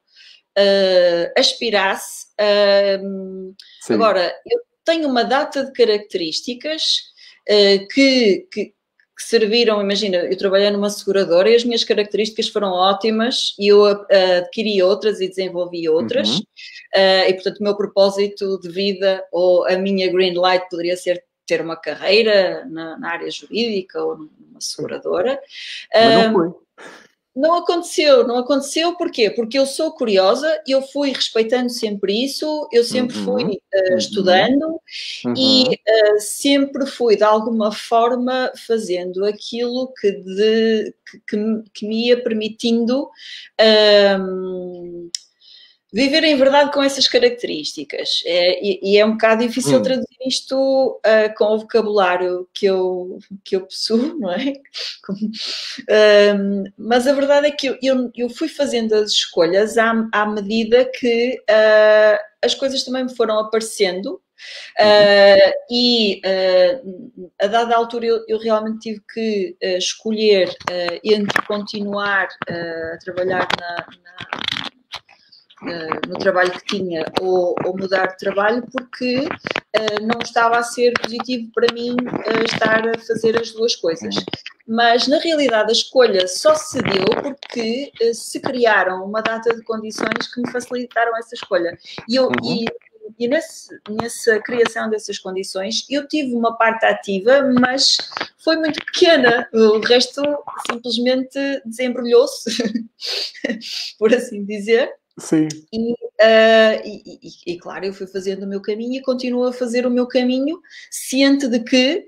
aspirasse. Agora, eu tenho uma data de características que serviram. Imagina, eu trabalhei numa seguradora e as minhas características foram ótimas e eu adquiri outras e desenvolvi outras. E, portanto, o meu propósito de vida ou a minha green light poderia ser ter uma carreira na área jurídica ou numa seguradora. Mas não foi. Não aconteceu, não aconteceu porquê? Porque eu sou curiosa, eu fui respeitando sempre isso, eu sempre fui estudando e sempre fui, de alguma forma, fazendo aquilo que me ia permitindo viver em verdade com essas características. E é um bocado difícil traduzir isto com o vocabulário que eu possuo, não é? Mas a verdade é que eu fui fazendo as escolhas à medida que as coisas também me foram aparecendo. A dada altura eu realmente tive que escolher entre continuar a trabalhar no trabalho que tinha ou mudar de trabalho, porque não estava a ser positivo para mim estar a fazer as duas coisas. Mas, na realidade, a escolha só se deu porque se criaram uma data de condições que me facilitaram essa escolha. E nessa criação dessas condições, eu tive uma parte ativa, mas foi muito pequena. O resto simplesmente desembrulhou-se, por assim dizer. Sim. E claro, eu fui fazendo o meu caminho e continuo a fazer o meu caminho, ciente de que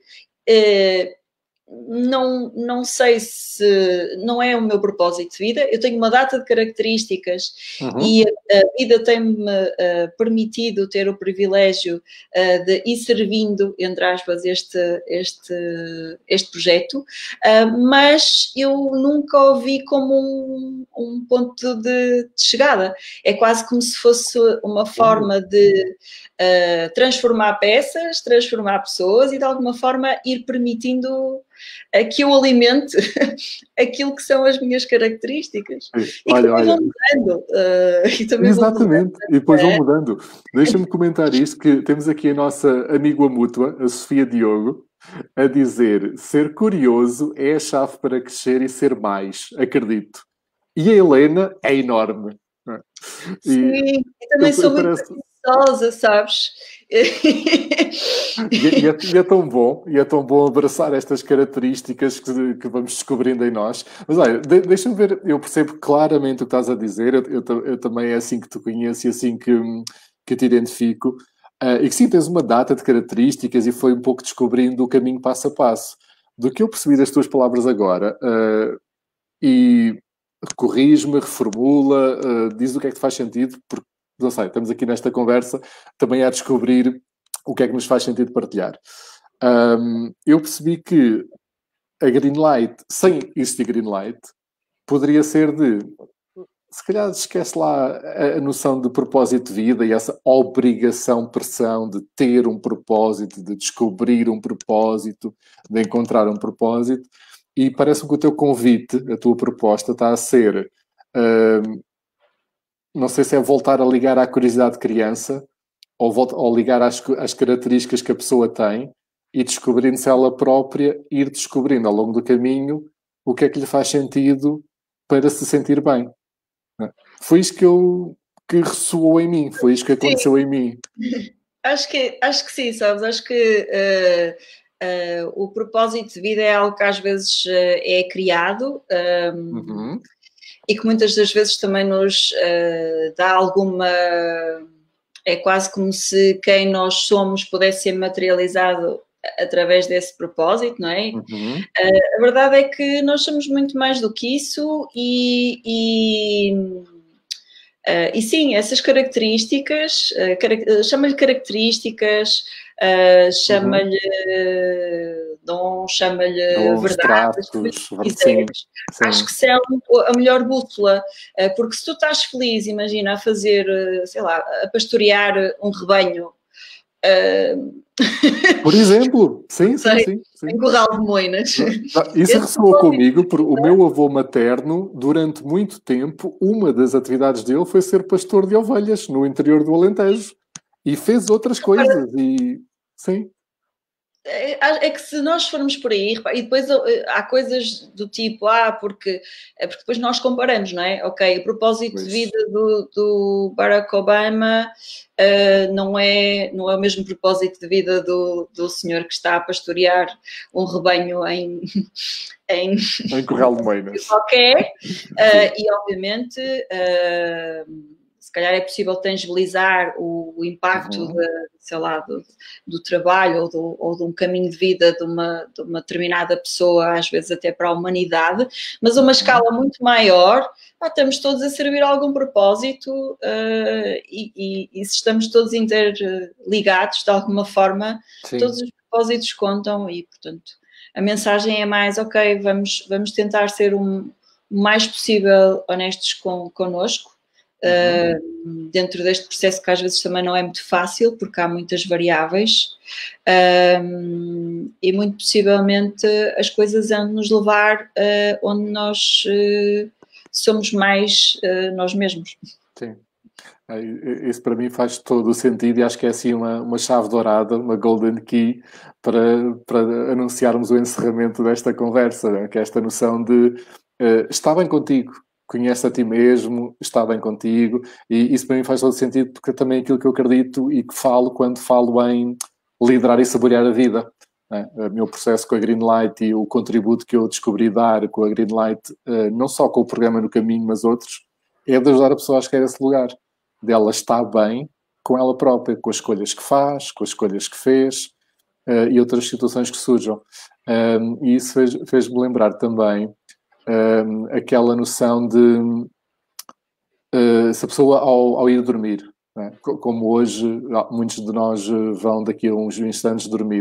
não sei se não é o meu propósito de vida. Eu tenho uma data de características e a vida tem-me permitido ter o privilégio de ir servindo, entre aspas, este projeto, mas eu nunca o vi como um ponto de chegada. É quase como se fosse uma forma de transformar peças, transformar pessoas e de alguma forma ir permitindo que eu alimente aquilo que são as minhas características. E que também vão mudando. Exatamente, e depois vão mudando. Deixa-me comentar isto, que temos aqui a nossa amiga mútua, a Sofia Diogo, a dizer: ser curioso é a chave para crescer e ser mais, acredito. E a Helena é enorme. Sim, e também sou muito preguiçosa, sabes? E é tão bom abraçar estas características que vamos descobrindo em nós. Mas olha, deixa-me ver, eu percebo claramente o que estás a dizer, eu também é assim que te conheço e assim que te identifico, e que sim, tens uma data de características e foi um pouco descobrindo o caminho passo a passo. Do que eu percebi das tuas palavras agora, e corrige-me, reformula, diz o que é que te faz sentido, porque, não sei, estamos aqui nesta conversa também a descobrir o que é que nos faz sentido partilhar. Eu percebi que a Greenlight, sem existir Greenlight, poderia ser se calhar esquece lá a noção de propósito de vida e essa obrigação, pressão de ter um propósito, de descobrir um propósito, de encontrar um propósito. E parece-me que o teu convite, a tua proposta, está a ser, não sei se é voltar a ligar à curiosidade de criança ou ligar às características que a pessoa tem e descobrindo-se ela própria, ir descobrindo ao longo do caminho o que é que lhe faz sentido para se sentir bem. Foi isso que ressoou em mim, foi isso que aconteceu em mim. Acho que sim, sabes? Acho que o propósito de vida é algo que às vezes é criado e que muitas das vezes também nos dá alguma... É quase como se quem nós somos pudesse ser materializado através desse propósito, não é? A verdade é que nós somos muito mais do que isso e sim, essas características, chama-lhe características, chama-lhe dom, chama-lhe verdade, acho que são a melhor bússola, porque se tu estás feliz, imagina, a fazer, sei lá, a pastorear um rebanho. Por exemplo, sim. Em Corral de Moinas. Isso ressoou comigo, porque o meu avô materno, durante muito tempo, uma das atividades dele foi ser pastor de ovelhas no interior do Alentejo. E fez outras coisas, e sim. É que se nós formos por aí, e depois há coisas do tipo, porque depois nós comparamos, não é? Ok, o propósito de vida do Barack Obama não é o mesmo propósito de vida do senhor que está a pastorear um rebanho em Corral de Moinas. Qualquer, e obviamente se calhar é possível tangibilizar o impacto sei lá, do trabalho ou de um caminho de vida de uma determinada pessoa, às vezes até para a humanidade, mas a uma escala muito maior, estamos todos a servir a algum propósito e se estamos todos interligados de alguma forma, sim, todos os propósitos contam e, portanto, a mensagem é mais, ok, vamos tentar ser o mais possível honestos connosco, dentro deste processo que às vezes também não é muito fácil, porque há muitas variáveis, e muito possivelmente as coisas vão nos levar onde nós somos mais nós mesmos. Sim. Isso para mim faz todo o sentido e acho que é assim uma chave dourada, uma golden key para anunciarmos o encerramento desta conversa, né? Que é esta noção de está bem contigo, conhece a ti mesmo, está bem contigo, e isso para mim faz todo sentido porque é também aquilo que eu acredito e que falo quando falo em liderar e saborear a vida. Né? O meu processo com a Greenlight e o contributo que eu descobri dar com a Greenlight, não só com o programa No Caminho, mas outros, é de ajudar a pessoa a chegar a esse lugar. Dela estar bem com ela própria, com as escolhas que faz, com as escolhas que fez e outras situações que surjam. E isso fez-me lembrar também aquela noção de se a pessoa ao ir dormir, né? Como hoje muitos de nós vão daqui a uns instantes dormir,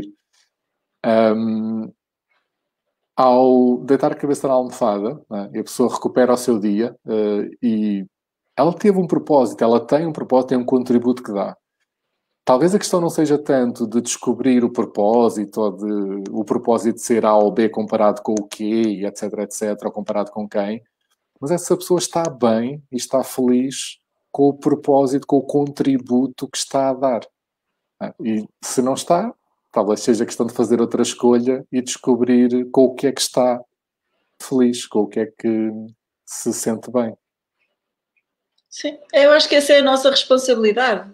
ao deitar a cabeça na almofada, né? E a pessoa recupera o seu dia e ela teve um propósito, ela tem um propósito, tem um contributo que dá. Talvez a questão não seja tanto de descobrir o propósito ou de o propósito de ser A ou B comparado com o quê, etc, etc, ou comparado com quem, mas é se a pessoa está bem e está feliz com o propósito, com o contributo que está a dar. E se não está, talvez seja questão de fazer outra escolha e descobrir com o que é que está feliz, com o que é que se sente bem. Sim, eu acho que essa é a nossa responsabilidade.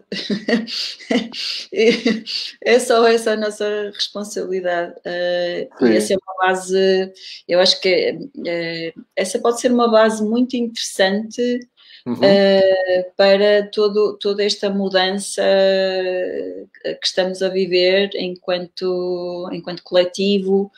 É só essa a nossa responsabilidade. E essa é uma base, eu acho que essa pode ser uma base muito interessante para toda esta mudança que estamos a viver enquanto coletivo.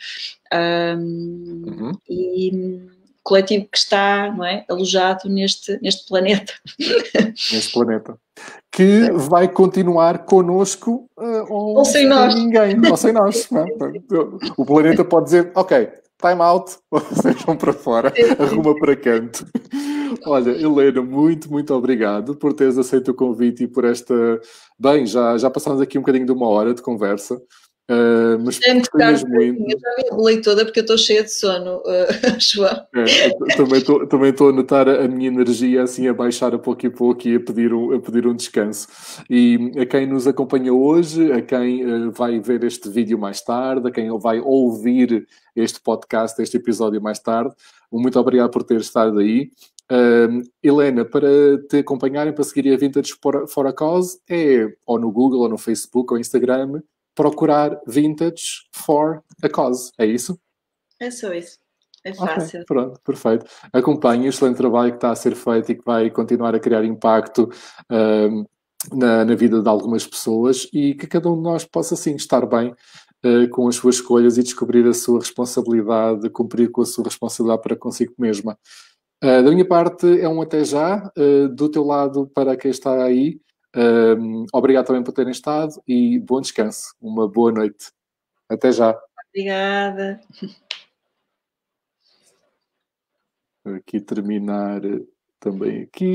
E coletivo que está, não é, alojado neste planeta. Neste planeta. Que vai continuar connosco ou sem nós. Ninguém, ou sem nós. Não é? O planeta pode dizer, ok, time out, vocês vão para fora, arruma para canto. Olha, Helena, muito, muito obrigado por teres aceito o convite e por esta... Bem, já passámos aqui um bocadinho de uma hora de conversa. Mas gostei mesmo muito. Eu já me enrolei toda porque eu estou cheia de sono, João. Também estou a notar a minha energia assim a baixar a pouco e a pedir um descanso. E a quem nos acompanha hoje, a quem vai ver este vídeo mais tarde, a quem vai ouvir este podcast, este episódio mais tarde, muito obrigado por ter estado aí. Helena, para te acompanharem, para seguir a Vintage for a Cause, é ou no Google, ou no Facebook, ou Instagram, procurar Vintage for a Cause. É isso? É só isso. É fácil. Okay, pronto, perfeito. Acompanhe o excelente trabalho que está a ser feito e que vai continuar a criar impacto na vida de algumas pessoas e que cada um de nós possa, sim, estar bem com as suas escolhas e descobrir a sua responsabilidade, cumprir com a sua responsabilidade para consigo mesma. Da minha parte, é um até já. Do teu lado, para quem está aí, obrigado também por terem estado e bom descanso. Uma boa noite. Até já. Obrigada. Aqui terminar também aqui.